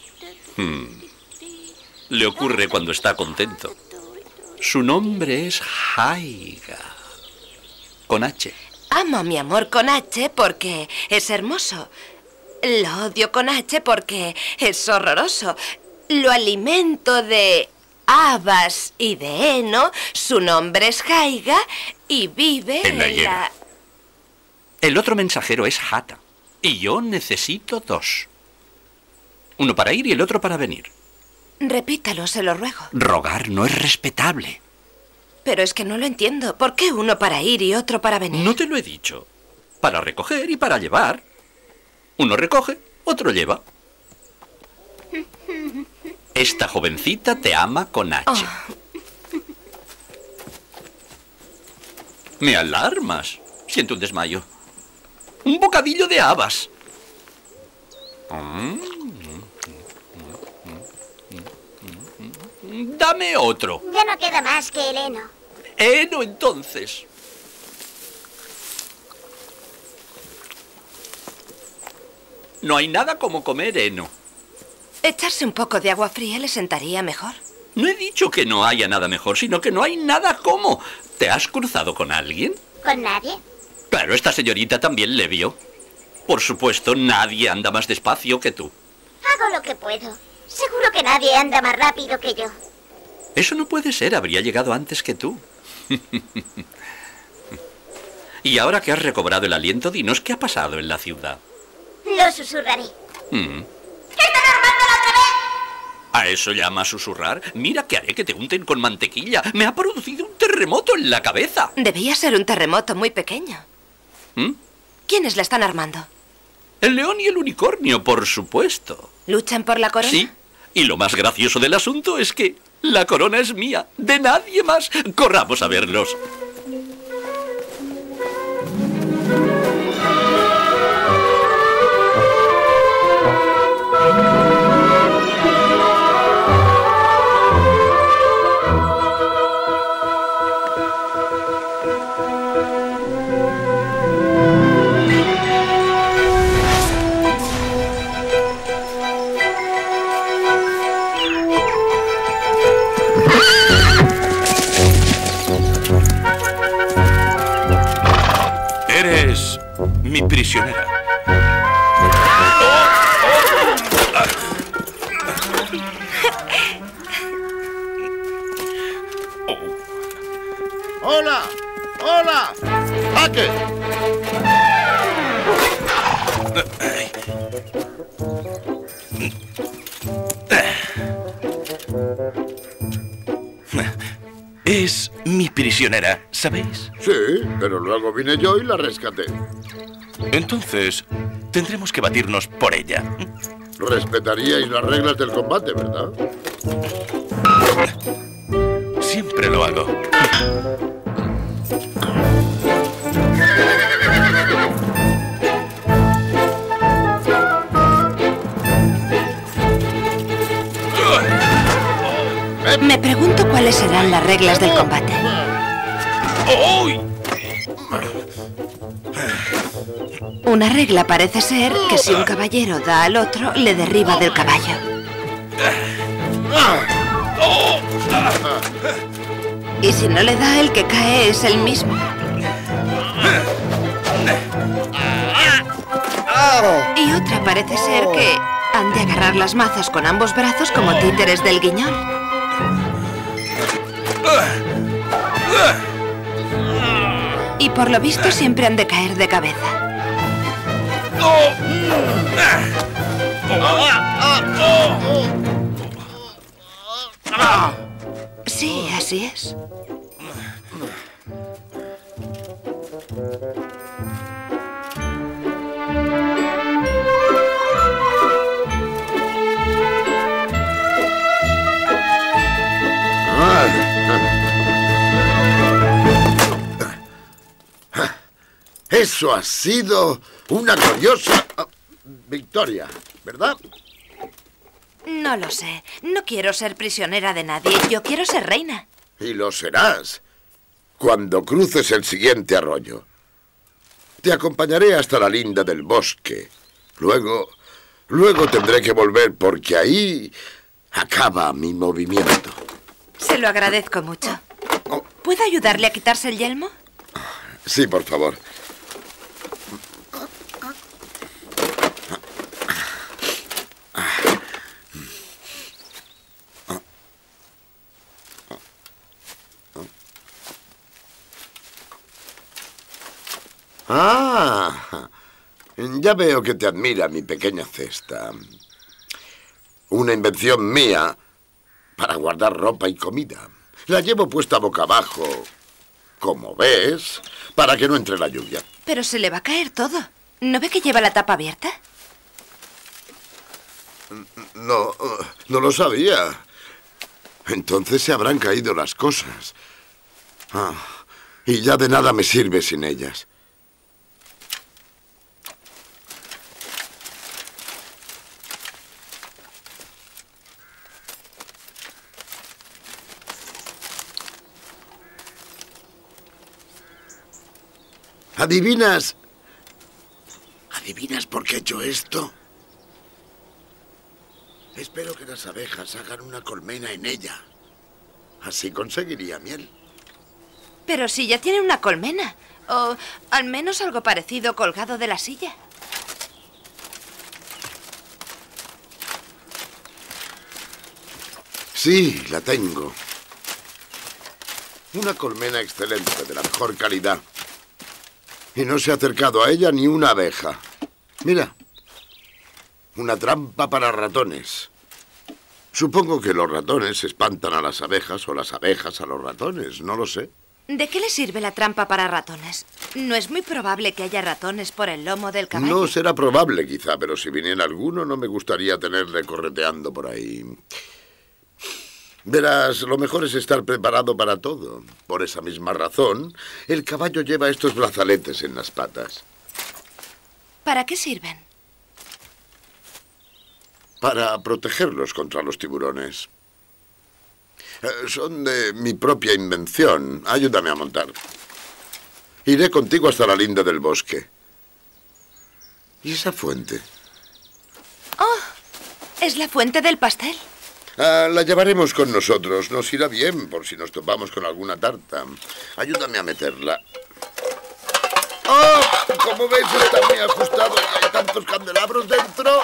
Le ocurre cuando está contento. Su nombre es Haiga. Con H. Amo a mi amor con H porque es hermoso. Lo odio con H porque es horroroso. Lo alimento de habas y de heno. Su nombre es Jaiga y vive en la hiena. El otro mensajero es Hata. Y yo necesito 2. Uno para ir y el otro para venir. Repítalo, se lo ruego. Rogar no es respetable. Pero es que no lo entiendo. ¿Por qué uno para ir y otro para venir? No te lo he dicho. Para recoger y para llevar. Uno recoge, otro lleva. Esta jovencita te ama con H. Oh. Me alarmas. Siento un desmayo. Un bocadillo de habas. Dame otro. Ya no queda más que el heno. Heno, entonces. No hay nada como comer heno. Echarse un poco de agua fría le sentaría mejor. No he dicho que no haya nada mejor, sino que no hay nada como. ¿Te has cruzado con alguien? ¿Con nadie? Claro, esta señorita también le vio. Por supuesto, nadie anda más despacio que tú. Hago lo que puedo. Seguro que nadie anda más rápido que yo. Eso no puede ser, habría llegado antes que tú. Y ahora que has recobrado el aliento, dinos qué ha pasado en la ciudad. Lo susurraré. ¡Están armándola otra vez! ¿A eso llama susurrar? Mira que haré que te unten con mantequilla. Me ha producido un terremoto en la cabeza. Debía ser un terremoto muy pequeño. ¿Quiénes la están armando? El león y el unicornio, por supuesto. ¿Luchan por la corona? Sí. Y lo más gracioso del asunto es que la corona es mía, de nadie más. Corramos a verlos. Eres mi prisionera. ¡Hola! ¡Hola! ¡Jaque! Es mi prisionera, ¿sabéis? Sí, pero luego vine yo y la rescaté. Entonces, tendremos que batirnos por ella. Respetaríais las reglas del combate, ¿verdad? Siempre lo hago. Me pregunto cuáles serán las reglas del combate. Una regla parece ser que si un caballero da al otro, le derriba del caballo. Y si no le da, el que cae es él mismo. Y otra parece ser que han de agarrar las mazas con ambos brazos como títeres del guiñol. Y por lo visto siempre han de caer de cabeza. Sí, así es. Eso ha sido una gloriosa victoria, ¿verdad? No lo sé. No quiero ser prisionera de nadie. Yo quiero ser reina. Y lo serás cuando cruces el siguiente arroyo. Te acompañaré hasta la linda del bosque. Luego tendré que volver porque ahí acaba mi movimiento. Se lo agradezco mucho. ¿Puedo ayudarle a quitarse el yelmo? Sí, por favor. Ah, ya veo que te admira mi pequeña cesta. Una invención mía para guardar ropa y comida. La llevo puesta boca abajo, como ves, para que no entre la lluvia. Pero se le va a caer todo. ¿No ve que lleva la tapa abierta? No, no lo sabía. Entonces se habrán caído las cosas. Ah, y ya de nada me sirve sin ellas. ¿Adivinas? ¿Adivinas por qué he hecho esto? Espero que las abejas hagan una colmena en ella. Así conseguiría miel. Pero si ya tiene una colmena. O al menos algo parecido colgado de la silla. Sí, la tengo. Una colmena excelente, de la mejor calidad. Y no se ha acercado a ella ni una abeja. Mira. Una trampa para ratones. Supongo que los ratones espantan a las abejas o las abejas a los ratones, no lo sé. ¿De qué le sirve la trampa para ratones? No es muy probable que haya ratones por el lomo del caballo. No será probable, quizá, pero si viniera alguno no me gustaría tenerle correteando por ahí. Verás, lo mejor es estar preparado para todo. Por esa misma razón, el caballo lleva estos brazaletes en las patas. ¿Para qué sirven? Para protegerlos contra los tiburones. Son de mi propia invención. Ayúdame a montar. Iré contigo hasta la linda del bosque. ¿Y esa fuente? ¡Oh! ¿Es la fuente del pastel? La llevaremos con nosotros. Nos irá bien por si nos topamos con alguna tarta. Ayúdame a meterla. ¡Oh! Como ves, está muy ajustado y hay tantos candelabros dentro.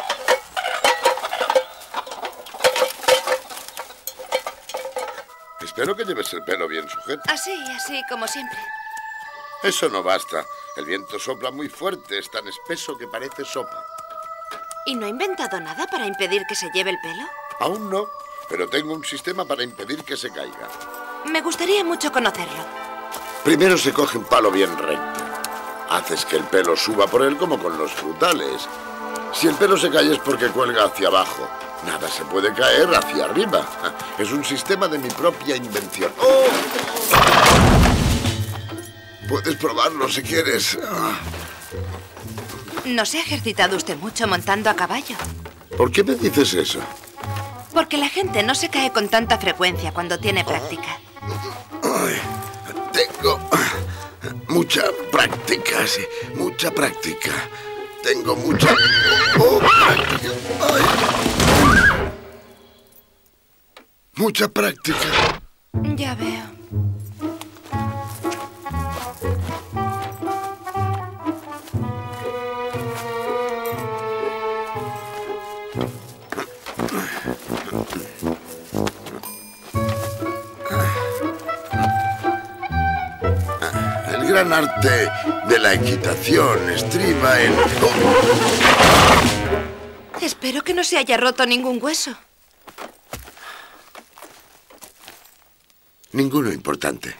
Espero que lleves el pelo bien sujeto. Así, como siempre. Eso no basta. El viento sopla muy fuerte, es tan espeso que parece sopa. ¿Y no ha inventado nada para impedir que se lleve el pelo? Aún no, pero tengo un sistema para impedir que se caiga. Me gustaría mucho conocerlo. Primero se coge un palo bien recto. Haces que el pelo suba por él como con los frutales. Si el pelo se cae es porque cuelga hacia abajo. Nada se puede caer hacia arriba. Es un sistema de mi propia invención. ¡Oh! Puedes probarlo si quieres. ¿No se ha ejercitado usted mucho montando a caballo? ¿Por qué me dices eso? Porque la gente no se cae con tanta frecuencia cuando tiene práctica. Ay, tengo mucha práctica, sí. Mucha práctica. Tengo mucha... ¡Oh! ¡Ay! Mucha práctica. Ya veo. El gran arte de la equitación estriba en... Espero que no se haya roto ningún hueso. Ninguno importante.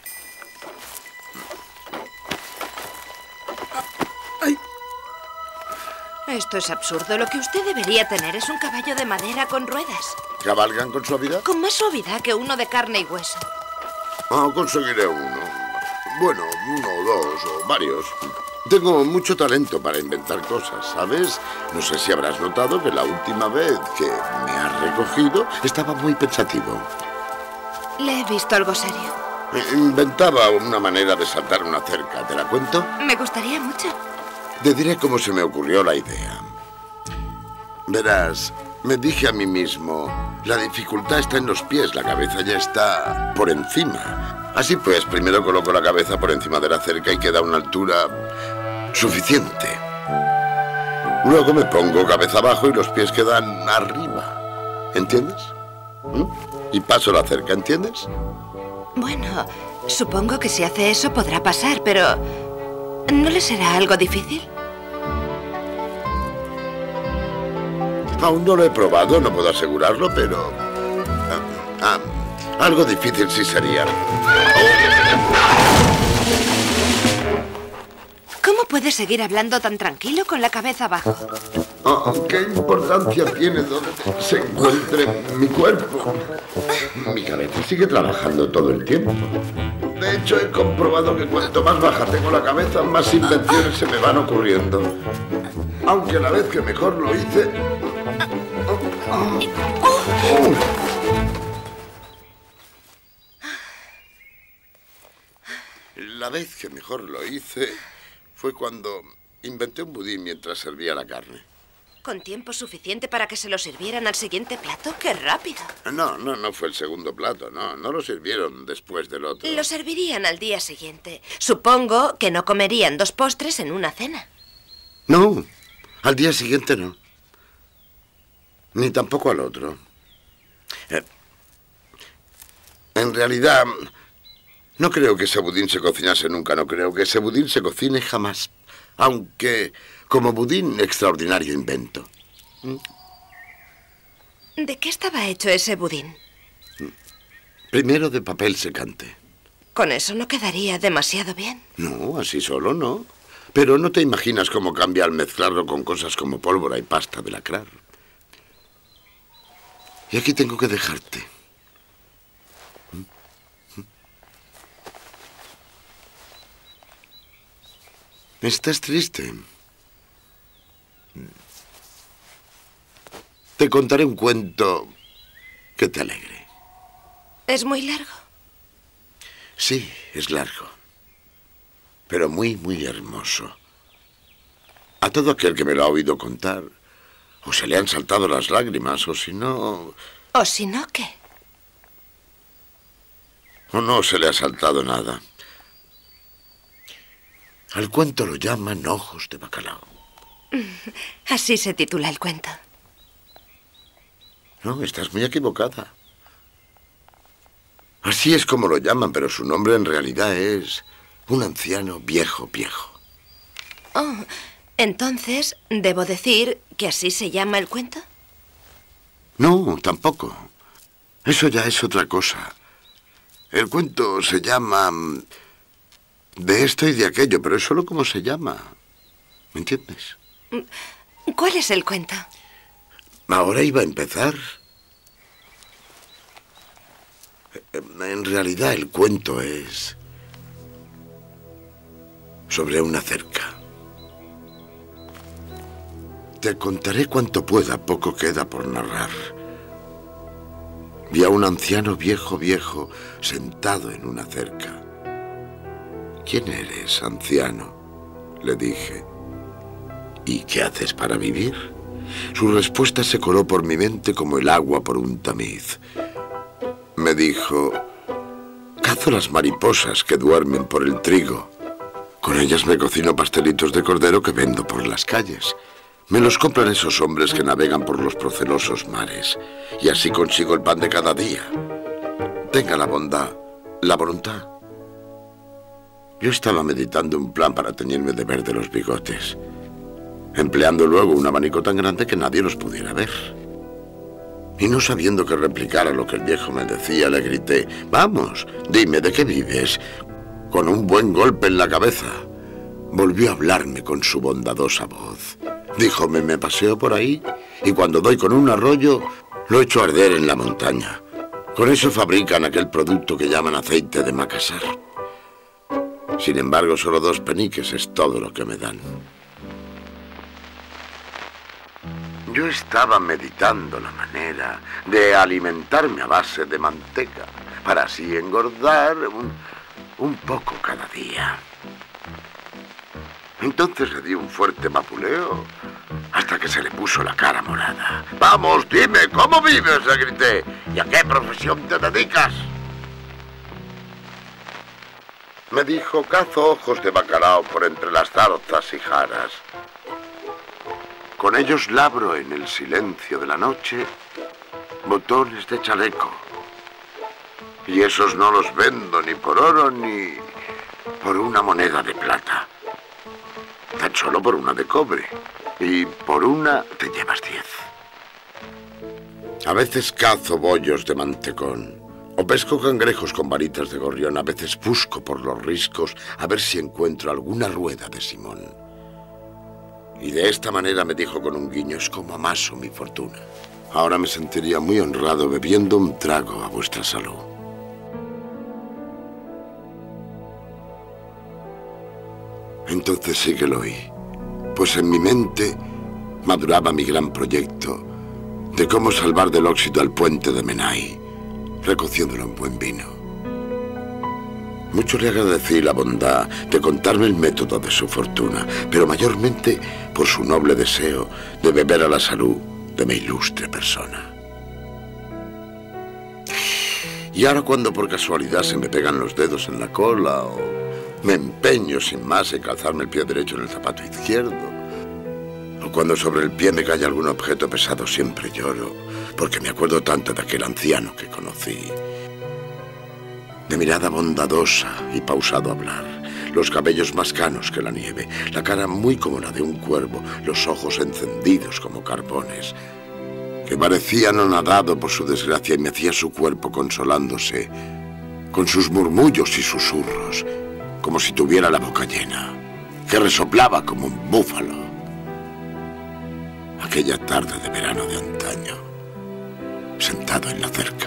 Ay. Esto es absurdo. Lo que usted debería tener es un caballo de madera con ruedas. ¿Cabalgan con suavidad? Con más suavidad que uno de carne y hueso. Conseguiré uno. Bueno, uno o dos o varios. Tengo mucho talento para inventar cosas, ¿sabes? No sé si habrás notado que la última vez que me has recogido estaba muy pensativo. Le he visto algo serio. Inventaba una manera de saltar una cerca. ¿Te la cuento? Me gustaría mucho. Te diré cómo se me ocurrió la idea. Verás, me dije a mí mismo, la dificultad está en los pies, la cabeza ya está por encima. Así pues, primero coloco la cabeza por encima de la cerca y queda a una altura suficiente. Luego me pongo cabeza abajo y los pies quedan arriba. ¿Entiendes? Y paso la cerca, ¿entiendes? Bueno, supongo que si hace eso podrá pasar, pero ¿No le será algo difícil? Aún no lo he probado, no puedo asegurarlo, pero... algo difícil sí sería. ¿Cómo puedes seguir hablando tan tranquilo con la cabeza baja? ¿Qué importancia tiene donde se encuentre mi cuerpo? Mi cabeza sigue trabajando todo el tiempo. De hecho, he comprobado que cuanto más baja tengo la cabeza, más invenciones se me van ocurriendo. Aunque a la vez que mejor lo hice... La vez que mejor lo hice fue cuando inventé un budín mientras servía la carne. ¿Con tiempo suficiente para que se lo sirvieran al siguiente plato? ¡Qué rápido! No fue el segundo plato, no lo sirvieron después del otro. Lo servirían al día siguiente. Supongo que no comerían 2 postres en una cena. No, al día siguiente no. Ni tampoco al otro. En realidad, no creo que ese budín se cocinase nunca, no creo que ese budín se cocine jamás. Aunque, como budín, extraordinario invento. ¿De qué estaba hecho ese budín? Primero de papel secante. Con eso no quedaría demasiado bien. No, así solo no. Pero no te imaginas cómo cambia al mezclarlo con cosas como pólvora y pasta de lacrar. Y aquí tengo que dejarte. ¿Estás triste? Te contaré un cuento que te alegre. ¿Es muy largo? Sí, es largo. Pero muy, muy hermoso. A todo aquel que me lo ha oído contar, o se le han saltado las lágrimas, o si no... ¿O si no qué? O no se le ha saltado nada. Al cuento lo llaman Ojos de Bacalao. Así se titula el cuento. No, estás muy equivocada. Así es como lo llaman, pero su nombre en realidad es un anciano viejo. Oh, entonces, ¿debo decir que así se llama el cuento? No, tampoco. Eso ya es otra cosa. El cuento se llama... de esto y de aquello, pero es solo como se llama. ¿Me entiendes? ¿Cuál es el cuento? Ahora iba a empezar. En realidad el cuento es sobre una cerca. Te contaré cuanto pueda, poco queda por narrar. Vi a un anciano viejo, sentado en una cerca. ¿Quién eres, anciano?, le dije. ¿Y qué haces para vivir? Su respuesta se coló por mi mente como el agua por un tamiz. Me dijo: cazo las mariposas que duermen por el trigo. Con ellas me cocino pastelitos de cordero que vendo por las calles. Me los compran esos hombres que navegan por los procelosos mares. Y así consigo el pan de cada día. Tenga la bondad, la voluntad. Yo estaba meditando un plan para teñirme de verde los bigotes, empleando luego un abanico tan grande que nadie los pudiera ver. Y no sabiendo qué replicar a lo que el viejo me decía, le grité: vamos, dime, ¿de qué vives? Con un buen golpe en la cabeza. Volvió a hablarme con su bondadosa voz. Díjome: me paseo por ahí y cuando doy con un arroyo, lo echo a arder en la montaña. Con eso fabrican aquel producto que llaman aceite de macassar. Sin embargo, solo 2 peniques es todo lo que me dan. Yo estaba meditando la manera de alimentarme a base de manteca, para así engordar un poco cada día. Entonces le di un fuerte vapuleo hasta que se le puso la cara morada. ¡Vamos, dime, ¿cómo vives?, le grité. ¿Y a qué profesión te dedicas? Me dijo: cazo ojos de bacalao por entre las zarzas y jaras. Con ellos labro en el silencio de la noche botones de chaleco. Y esos no los vendo ni por oro ni por una moneda de plata. solo por una de cobre. Y por una te llevas 10. A veces cazo bollos de mantecón. O pesco cangrejos con varitas de gorrión. A veces busco por los riscos a ver si encuentro alguna rueda de Simón. Y de esta manera me dijo con un guiño: es como amaso mi fortuna. Ahora me sentiría muy honrado bebiendo un trago a vuestra salud. Entonces sí que lo oí, pues en mi mente maduraba mi gran proyecto de cómo salvar del óxido al puente de Menai, recociéndolo en buen vino. Mucho le agradecí la bondad de contarme el método de su fortuna, pero mayormente por su noble deseo de beber a la salud de mi ilustre persona. Y ahora, cuando por casualidad se me pegan los dedos en la cola o me empeño sin más en calzarme el pie derecho en el zapato izquierdo, o cuando sobre el pie me cae algún objeto pesado, siempre lloro, porque me acuerdo tanto de aquel anciano que conocí, de mirada bondadosa y pausado hablar, los cabellos más canos que la nieve, la cara muy como la de un cuervo, los ojos encendidos como carbones, que parecía anonadado por su desgracia y me hacía su cuerpo consolándose con sus murmullos y susurros, como si tuviera la boca llena, que resoplaba como un búfalo. Aquella tarde de verano de antaño, sentado en la cerca.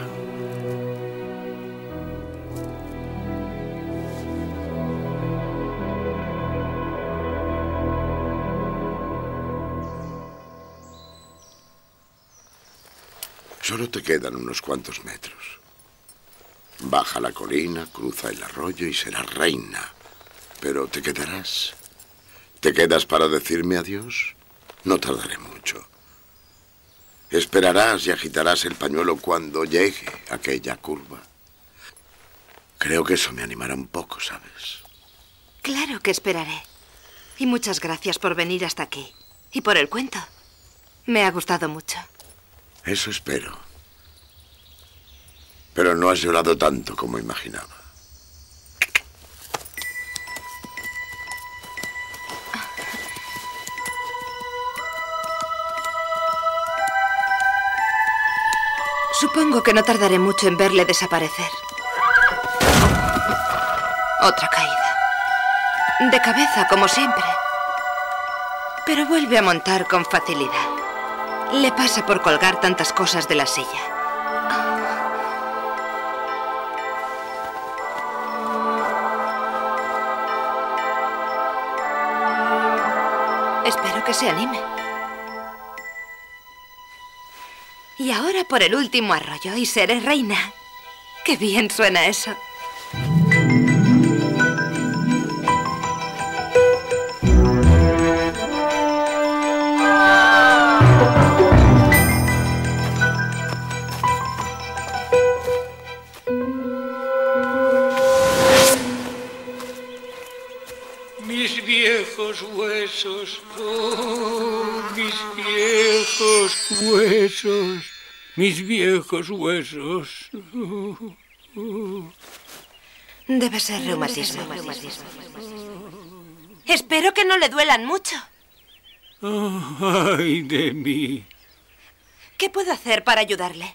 Solo te quedan unos cuantos metros. Baja la colina, cruza el arroyo y serás reina. Pero te quedarás. ¿Te quedas para decirme adiós? No tardaré mucho. Esperarás y agitarás el pañuelo cuando llegue aquella curva. Creo que eso me animará un poco, ¿sabes? Claro que esperaré. Y muchas gracias por venir hasta aquí. Y por el cuento. Me ha gustado mucho. Eso espero. Pero no has llorado tanto como imaginaba. Supongo que no tardaré mucho en verle desaparecer. Otra caída. De cabeza, como siempre. Pero vuelve a montar con facilidad. Le pasa por colgar tantas cosas de la silla. Espero que se anime. Y ahora por el último arroyo y seré reina. ¡Qué bien suena eso! Mis viejos huesos, oh, mis viejos huesos, mis viejos huesos. Debe ser reumatismo. Espero que no le duelan mucho. Ay de mí. ¿Qué puedo hacer para ayudarle?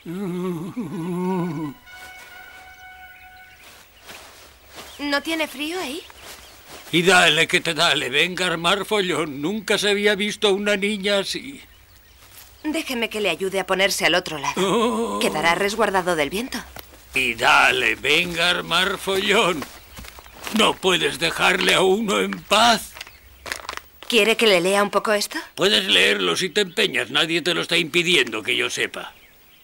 ¿No tiene frío ahí? Y dale que te dale, venga a armar follón. Nunca se había visto una niña así. Déjeme que le ayude a ponerse al otro lado. Quedará resguardado del viento. Y dale, venga a armar follón. No puedes dejarle a uno en paz. ¿Quiere que le lea un poco esto? Puedes leerlo si te empeñas. Nadie te lo está impidiendo, que yo sepa.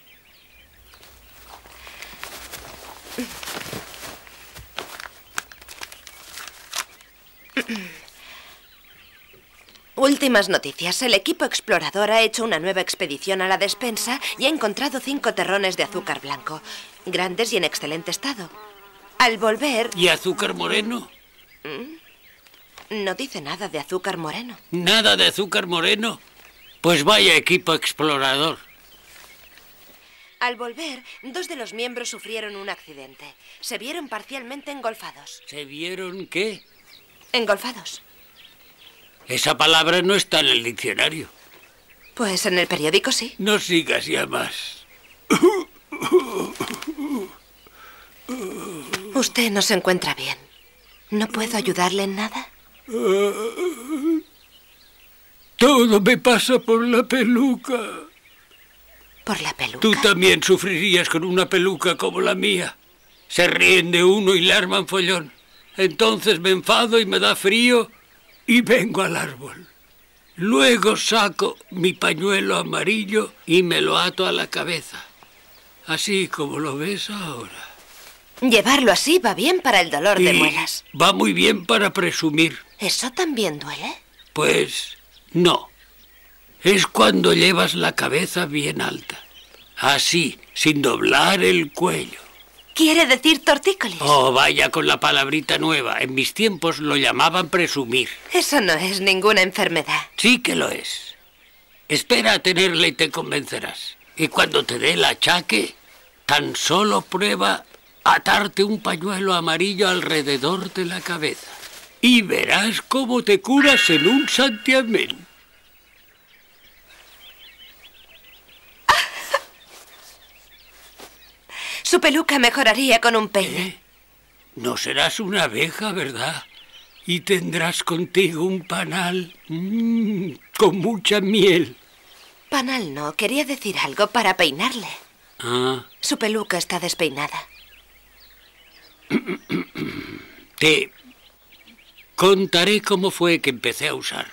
Últimas noticias. El equipo explorador ha hecho una nueva expedición a la despensa y ha encontrado 5 terrones de azúcar blanco, grandes y en excelente estado. Al volver... ¿Y azúcar moreno? No dice nada de azúcar moreno. ¿Nada de azúcar moreno? Pues vaya equipo explorador. Al volver, 2 de los miembros sufrieron un accidente. Se vieron parcialmente engolfados. ¿Se vieron qué? Engolfados. Esa palabra no está en el diccionario. Pues en el periódico sí. No sigas ya más. Usted no se encuentra bien. ¿No puedo ayudarle en nada? Todo me pasa por la peluca. ¿Por la peluca? Tú también sufrirías con una peluca como la mía. Se ríen de uno y le arman follón. Entonces me enfado y me da frío y vengo al árbol. Luego saco mi pañuelo amarillo y me lo ato a la cabeza. Así como lo ves ahora. Llevarlo así va bien para el dolor de muelas. Va muy bien para presumir. ¿Eso también duele? Pues no. Es cuando llevas la cabeza bien alta. Así, sin doblar el cuello. ¿Quiere decir tortícolis? Oh, vaya con la palabrita nueva. En mis tiempos lo llamaban presumir. Eso no es ninguna enfermedad. Sí que lo es. Espera a tenerla y te convencerás. Y cuando te dé el achaque, tan solo prueba atarte un pañuelo amarillo alrededor de la cabeza. Y verás cómo te curas en un santiamén. Su peluca mejoraría con un peine. No serás una abeja, ¿verdad? Y tendrás contigo un panal con mucha miel. Panal no, quería decir algo para peinarle. Ah. Su peluca está despeinada. Te contaré cómo fue que empecé a usarla.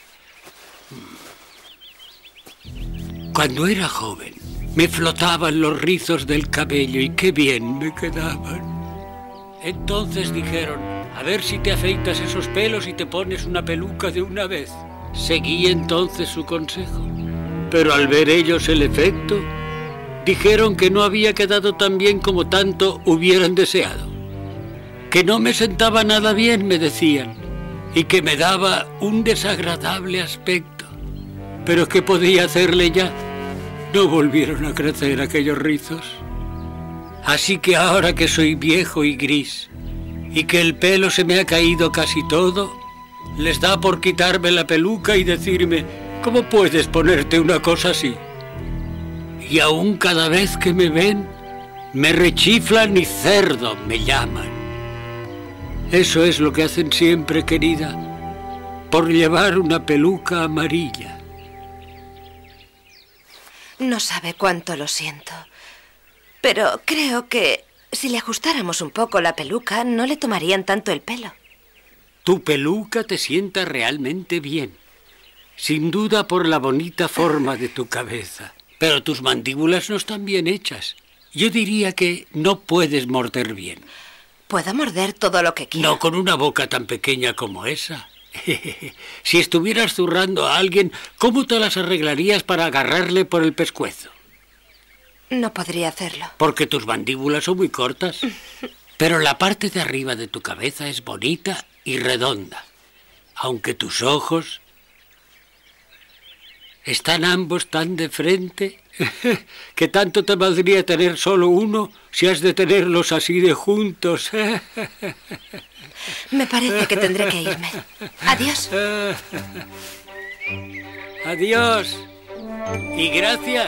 Cuando era joven, me flotaban los rizos del cabello y qué bien me quedaban. Entonces dijeron, a ver si te afeitas esos pelos y te pones una peluca de una vez. Seguí entonces su consejo, pero al ver ellos el efecto, dijeron que no había quedado tan bien como tanto hubieran deseado. Que no me sentaba nada bien, me decían, y que me daba un desagradable aspecto. Pero ¿qué podía hacerle ya? No volvieron a crecer aquellos rizos. Así que ahora que soy viejo y gris, y que el pelo se me ha caído casi todo, les da por quitarme la peluca y decirme, ¿cómo puedes ponerte una cosa así? Y aún cada vez que me ven, me rechiflan y cerdo me llaman. Eso es lo que hacen siempre, querida, por llevar una peluca amarilla. No sabe cuánto lo siento, pero creo que si le ajustáramos un poco la peluca, no le tomarían tanto el pelo. Tu peluca te sienta realmente bien, sin duda por la bonita forma de tu cabeza, pero tus mandíbulas no están bien hechas. Yo diría que no puedes morder bien. Puedo morder todo lo que quiera. No con una boca tan pequeña como esa. Si estuvieras zurrando a alguien, ¿cómo te las arreglarías para agarrarle por el pescuezo? No podría hacerlo. Porque tus mandíbulas son muy cortas. Pero la parte de arriba de tu cabeza es bonita y redonda. Aunque tus ojos están ambos tan de frente que tanto te valdría tener solo uno si has de tenerlos así de juntos. Me parece que tendré que irme. Adiós. Adiós. Y gracias.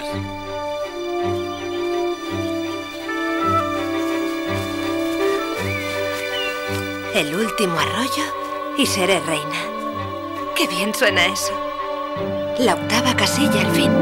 El último arroyo y seré reina. Qué bien suena eso. La octava casilla al fin.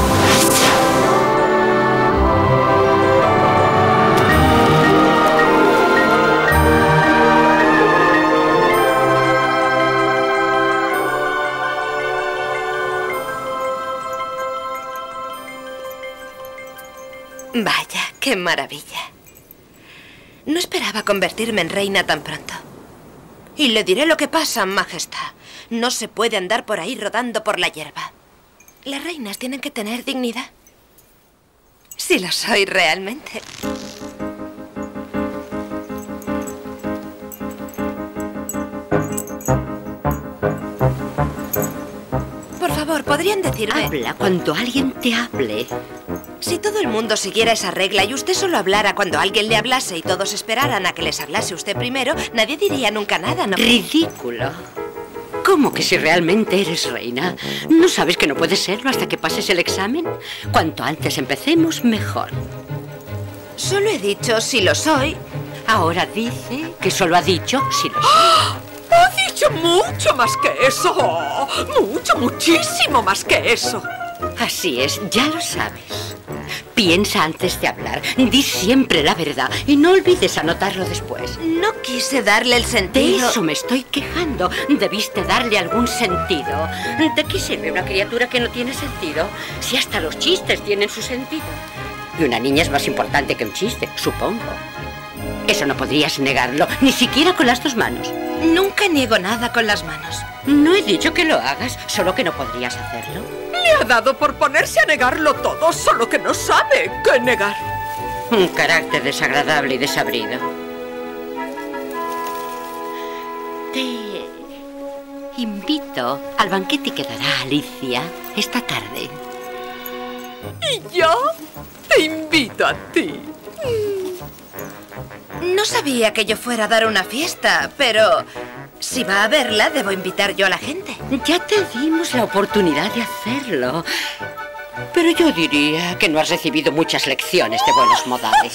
Vaya, qué maravilla. No esperaba convertirme en reina tan pronto. Y le diré lo que pasa, Majestad. No se puede andar por ahí rodando por la hierba. Las reinas tienen que tener dignidad. Si lo soy realmente. Por favor, ¿podrían decirme? Habla cuando alguien te hable. Si todo el mundo siguiera esa regla y usted solo hablara cuando alguien le hablase y todos esperaran a que les hablase usted primero, nadie diría nunca nada, ¿no? Ridículo. ¿Cómo que si realmente eres reina? ¿No sabes que no puedes serlo hasta que pases el examen? Cuanto antes empecemos, mejor. Solo he dicho si lo soy. Ahora dice que solo ha dicho si lo soy. ¡Ah! ¡Ha dicho mucho más que eso! ¡Mucho, muchísimo más que eso! Así es, ya lo sabes. Piensa antes de hablar, di siempre la verdad y no olvides anotarlo después. No quise darle el sentido. De eso me estoy quejando. Debiste darle algún sentido. ¿De qué sirve una criatura que no tiene sentido? Si hasta los chistes tienen su sentido. Y una niña es más importante que un chiste, supongo. Eso no podrías negarlo, ni siquiera con las dos manos. Nunca niego nada con las manos. No he dicho que lo hagas, solo que no podrías hacerlo. Le ha dado por ponerse a negarlo todo, solo que no sabe qué negar. Un carácter desagradable y desabrido. Te invito al banquete que dará Alicia esta tarde. Y yo te invito a ti. No sabía que yo fuera a dar una fiesta, pero si va a verla, debo invitar yo a la gente. Ya te dimos la oportunidad de hacerlo. Pero yo diría que no has recibido muchas lecciones de buenos modales.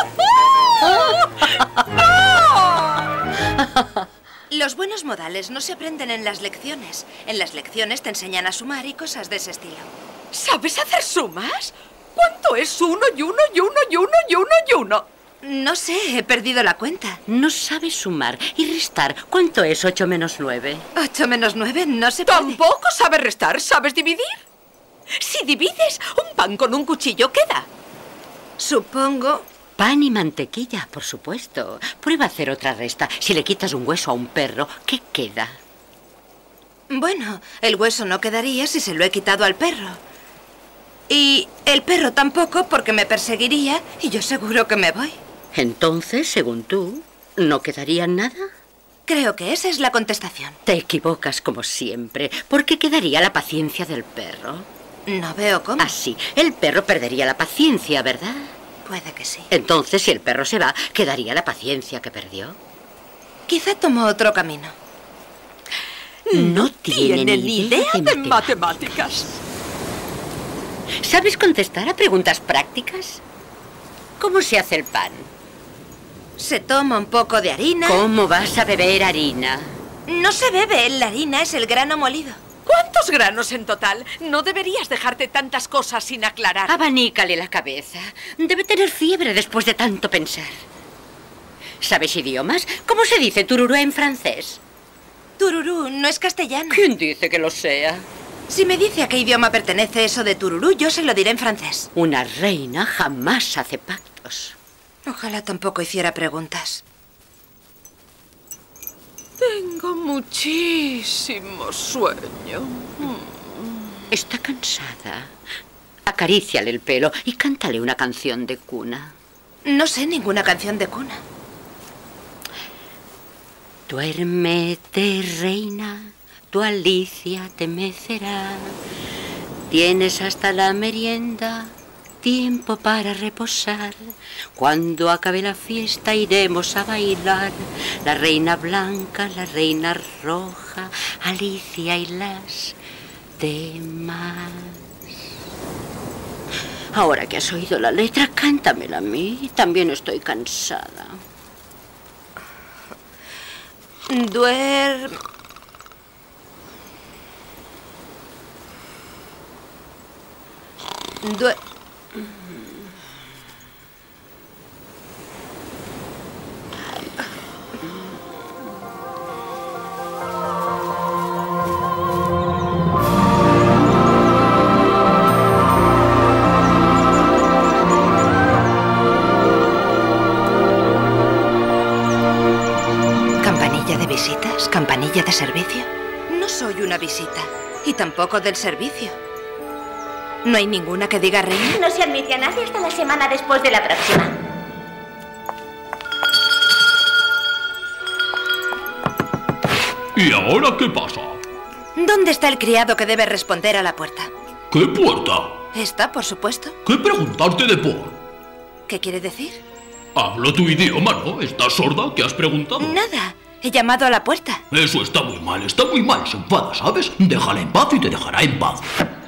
Los buenos modales no se aprenden en las lecciones. En las lecciones te enseñan a sumar y cosas de ese estilo. ¿Sabes hacer sumas? ¿Cuánto es 1 y 1 y 1 y 1 y 1 y 1? No sé, he perdido la cuenta. No sabes sumar y restar. ¿Cuánto es 8 menos 9? 8 menos 9 no se puede. ¿Tampoco sabes restar? ¿Sabes dividir? Si divides un pan con un cuchillo, ¿qué da? Supongo... Pan y mantequilla, por supuesto. Prueba a hacer otra resta. Si le quitas un hueso a un perro, ¿qué queda? Bueno, el hueso no quedaría si se lo he quitado al perro. Y el perro tampoco, porque me perseguiría y yo seguro que me voy. Entonces, según tú, ¿no quedaría nada? Creo que esa es la contestación. Te equivocas como siempre, porque quedaría la paciencia del perro. No veo cómo. Así, el perro perdería la paciencia, ¿verdad? Puede que sí. Entonces, si el perro se va, ¿quedaría la paciencia que perdió? Quizá tomó otro camino. No tiene ni idea de matemáticas. ¿Sabes contestar a preguntas prácticas? ¿Cómo se hace el pan? Se toma un poco de harina. ¿Cómo vas a beber harina? No se bebe, la harina es el grano molido. ¿Cuántos granos en total? No deberías dejarte tantas cosas sin aclarar. Abanícale la cabeza. Debe tener fiebre después de tanto pensar. ¿Sabes idiomas? ¿Cómo se dice tururú en francés? Tururú no es castellano. ¿Quién dice que lo sea? Si me dice a qué idioma pertenece eso de tururú, yo se lo diré en francés. Una reina jamás hace pactos. Ojalá tampoco hiciera preguntas. Tengo muchísimo sueño. Está cansada. Acaríciale el pelo y cántale una canción de cuna. No sé ninguna canción de cuna. Duérmete, reina. Tu Alicia te mecerá. Tienes hasta la merienda tiempo para reposar. Cuando acabe la fiesta iremos a bailar. La reina blanca, la reina roja, Alicia y las demás. Ahora que has oído la letra, cántamela a mí. También estoy cansada. ¿Campanilla de visitas? ¿Campanilla de servicio? No soy una visita. Y tampoco del servicio. ¿No hay ninguna que diga reina? No se admite a nadie hasta la semana después de la próxima. ¿Y ahora qué pasa? ¿Dónde está el criado que debe responder a la puerta? ¿Qué puerta? Esta, por supuesto. ¿Qué preguntarte de por? ¿Qué quiere decir? Hablo tu idioma, ¿no? ¿Estás sorda? ¿Qué has preguntado? Nada. He llamado a la puerta. Eso está muy mal, se enfada, ¿sabes? Déjala en paz y te dejará en paz.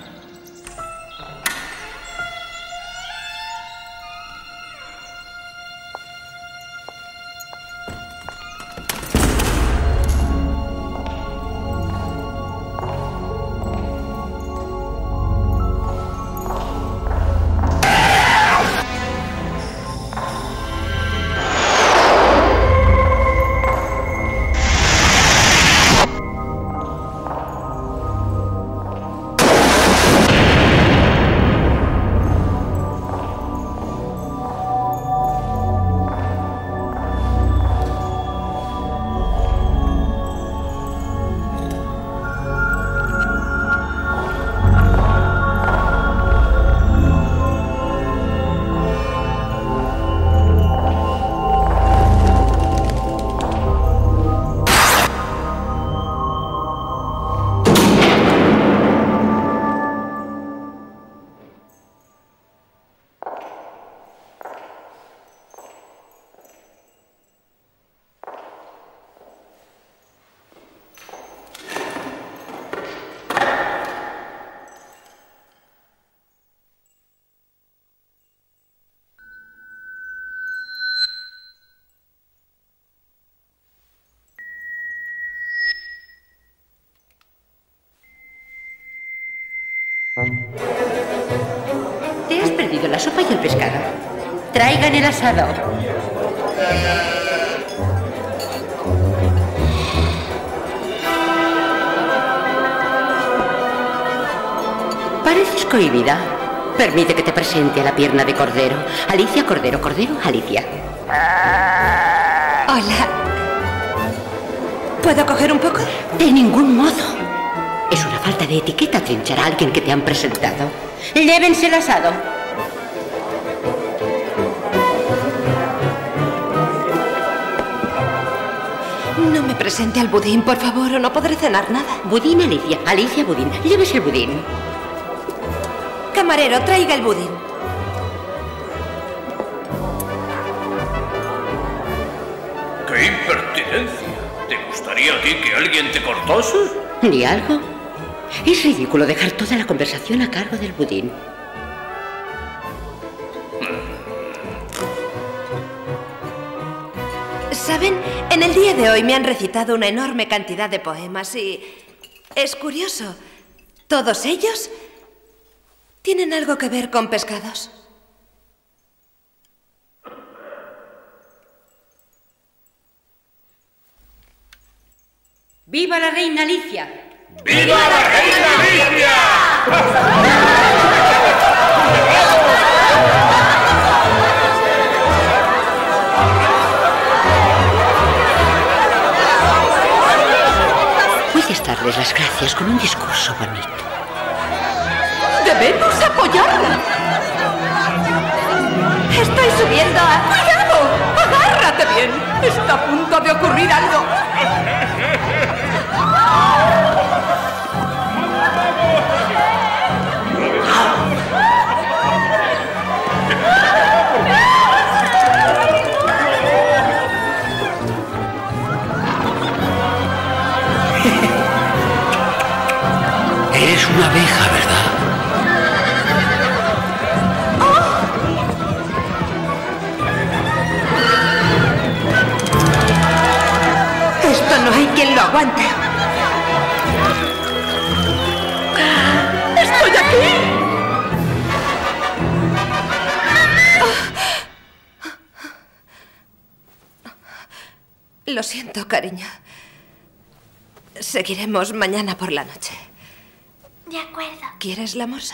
Te has perdido la sopa y el pescado. Traigan el asado. Pareces cohibida. Permite que te presente a la pierna de cordero. Alicia Cordero, Cordero, Alicia. Hola. ¿Puedo coger un poco? De ningún modo. Es una falta de etiqueta trinchar a alguien que te han presentado. Llévense el asado. No me presente al budín, por favor, o no podré cenar nada. Budín, Alicia. Alicia, budín. Llévese el budín. Camarero, traiga el budín. ¡Qué impertinencia! ¿Te gustaría a ti que alguien te cortase? ¿Ni algo? Es ridículo dejar toda la conversación a cargo del budín. ¿Saben? En el día de hoy me han recitado una enorme cantidad de poemas y... es curioso. Todos ellos tienen algo que ver con pescados. ¡Viva la reina Alicia! ¡Viva la reina Alicia! Puedes darles las gracias con un discurso bonito. ¡Debemos apoyarla! ¡Estoy subiendo a... ¡Cuidado! ¡Agárrate bien! Está a punto de ocurrir algo. Eres una abeja, ¿verdad? Esto no hay quien lo aguante. ¡Estoy aquí! Lo siento, cariño. Seguiremos mañana por la noche. De acuerdo. ¿Quieres la morsa?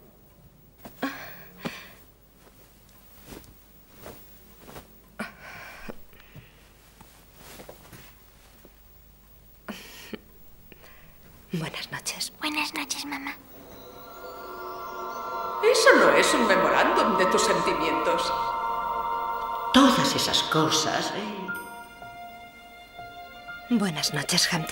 Buenas noches. Buenas noches, mamá. Eso no es un memorándum de tus sentimientos. Todas esas cosas, Buenas noches, Humpty.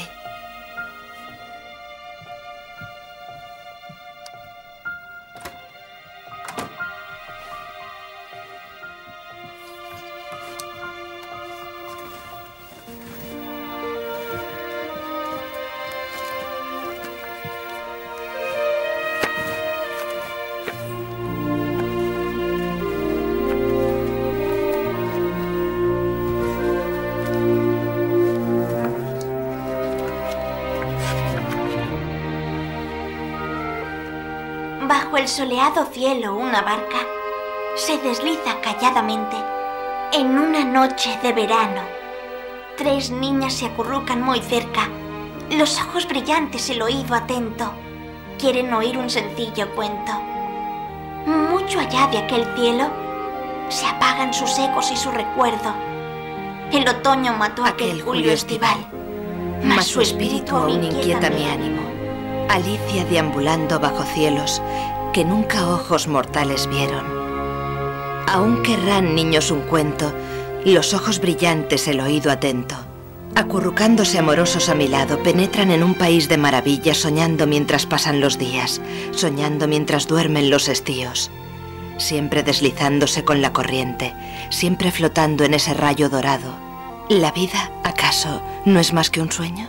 Bajo el soleado cielo, una barca se desliza calladamente en una noche de verano. 3 niñas se acurrucan muy cerca, los ojos brillantes, el oído atento. Quieren oír un sencillo cuento. Mucho allá de aquel cielo se apagan sus ecos y su recuerdo. El otoño mató aquel julio estival, mas su espíritu aún inquieta mi ánimo. Alicia deambulando bajo cielos que nunca ojos mortales vieron. Aún querrán niños un cuento, los ojos brillantes, el oído atento. Acurrucándose amorosos a mi lado, penetran en un país de maravillas, soñando mientras pasan los días, soñando mientras duermen los estíos. Siempre deslizándose con la corriente, siempre flotando en ese rayo dorado. ¿La vida, acaso, no es más que un sueño?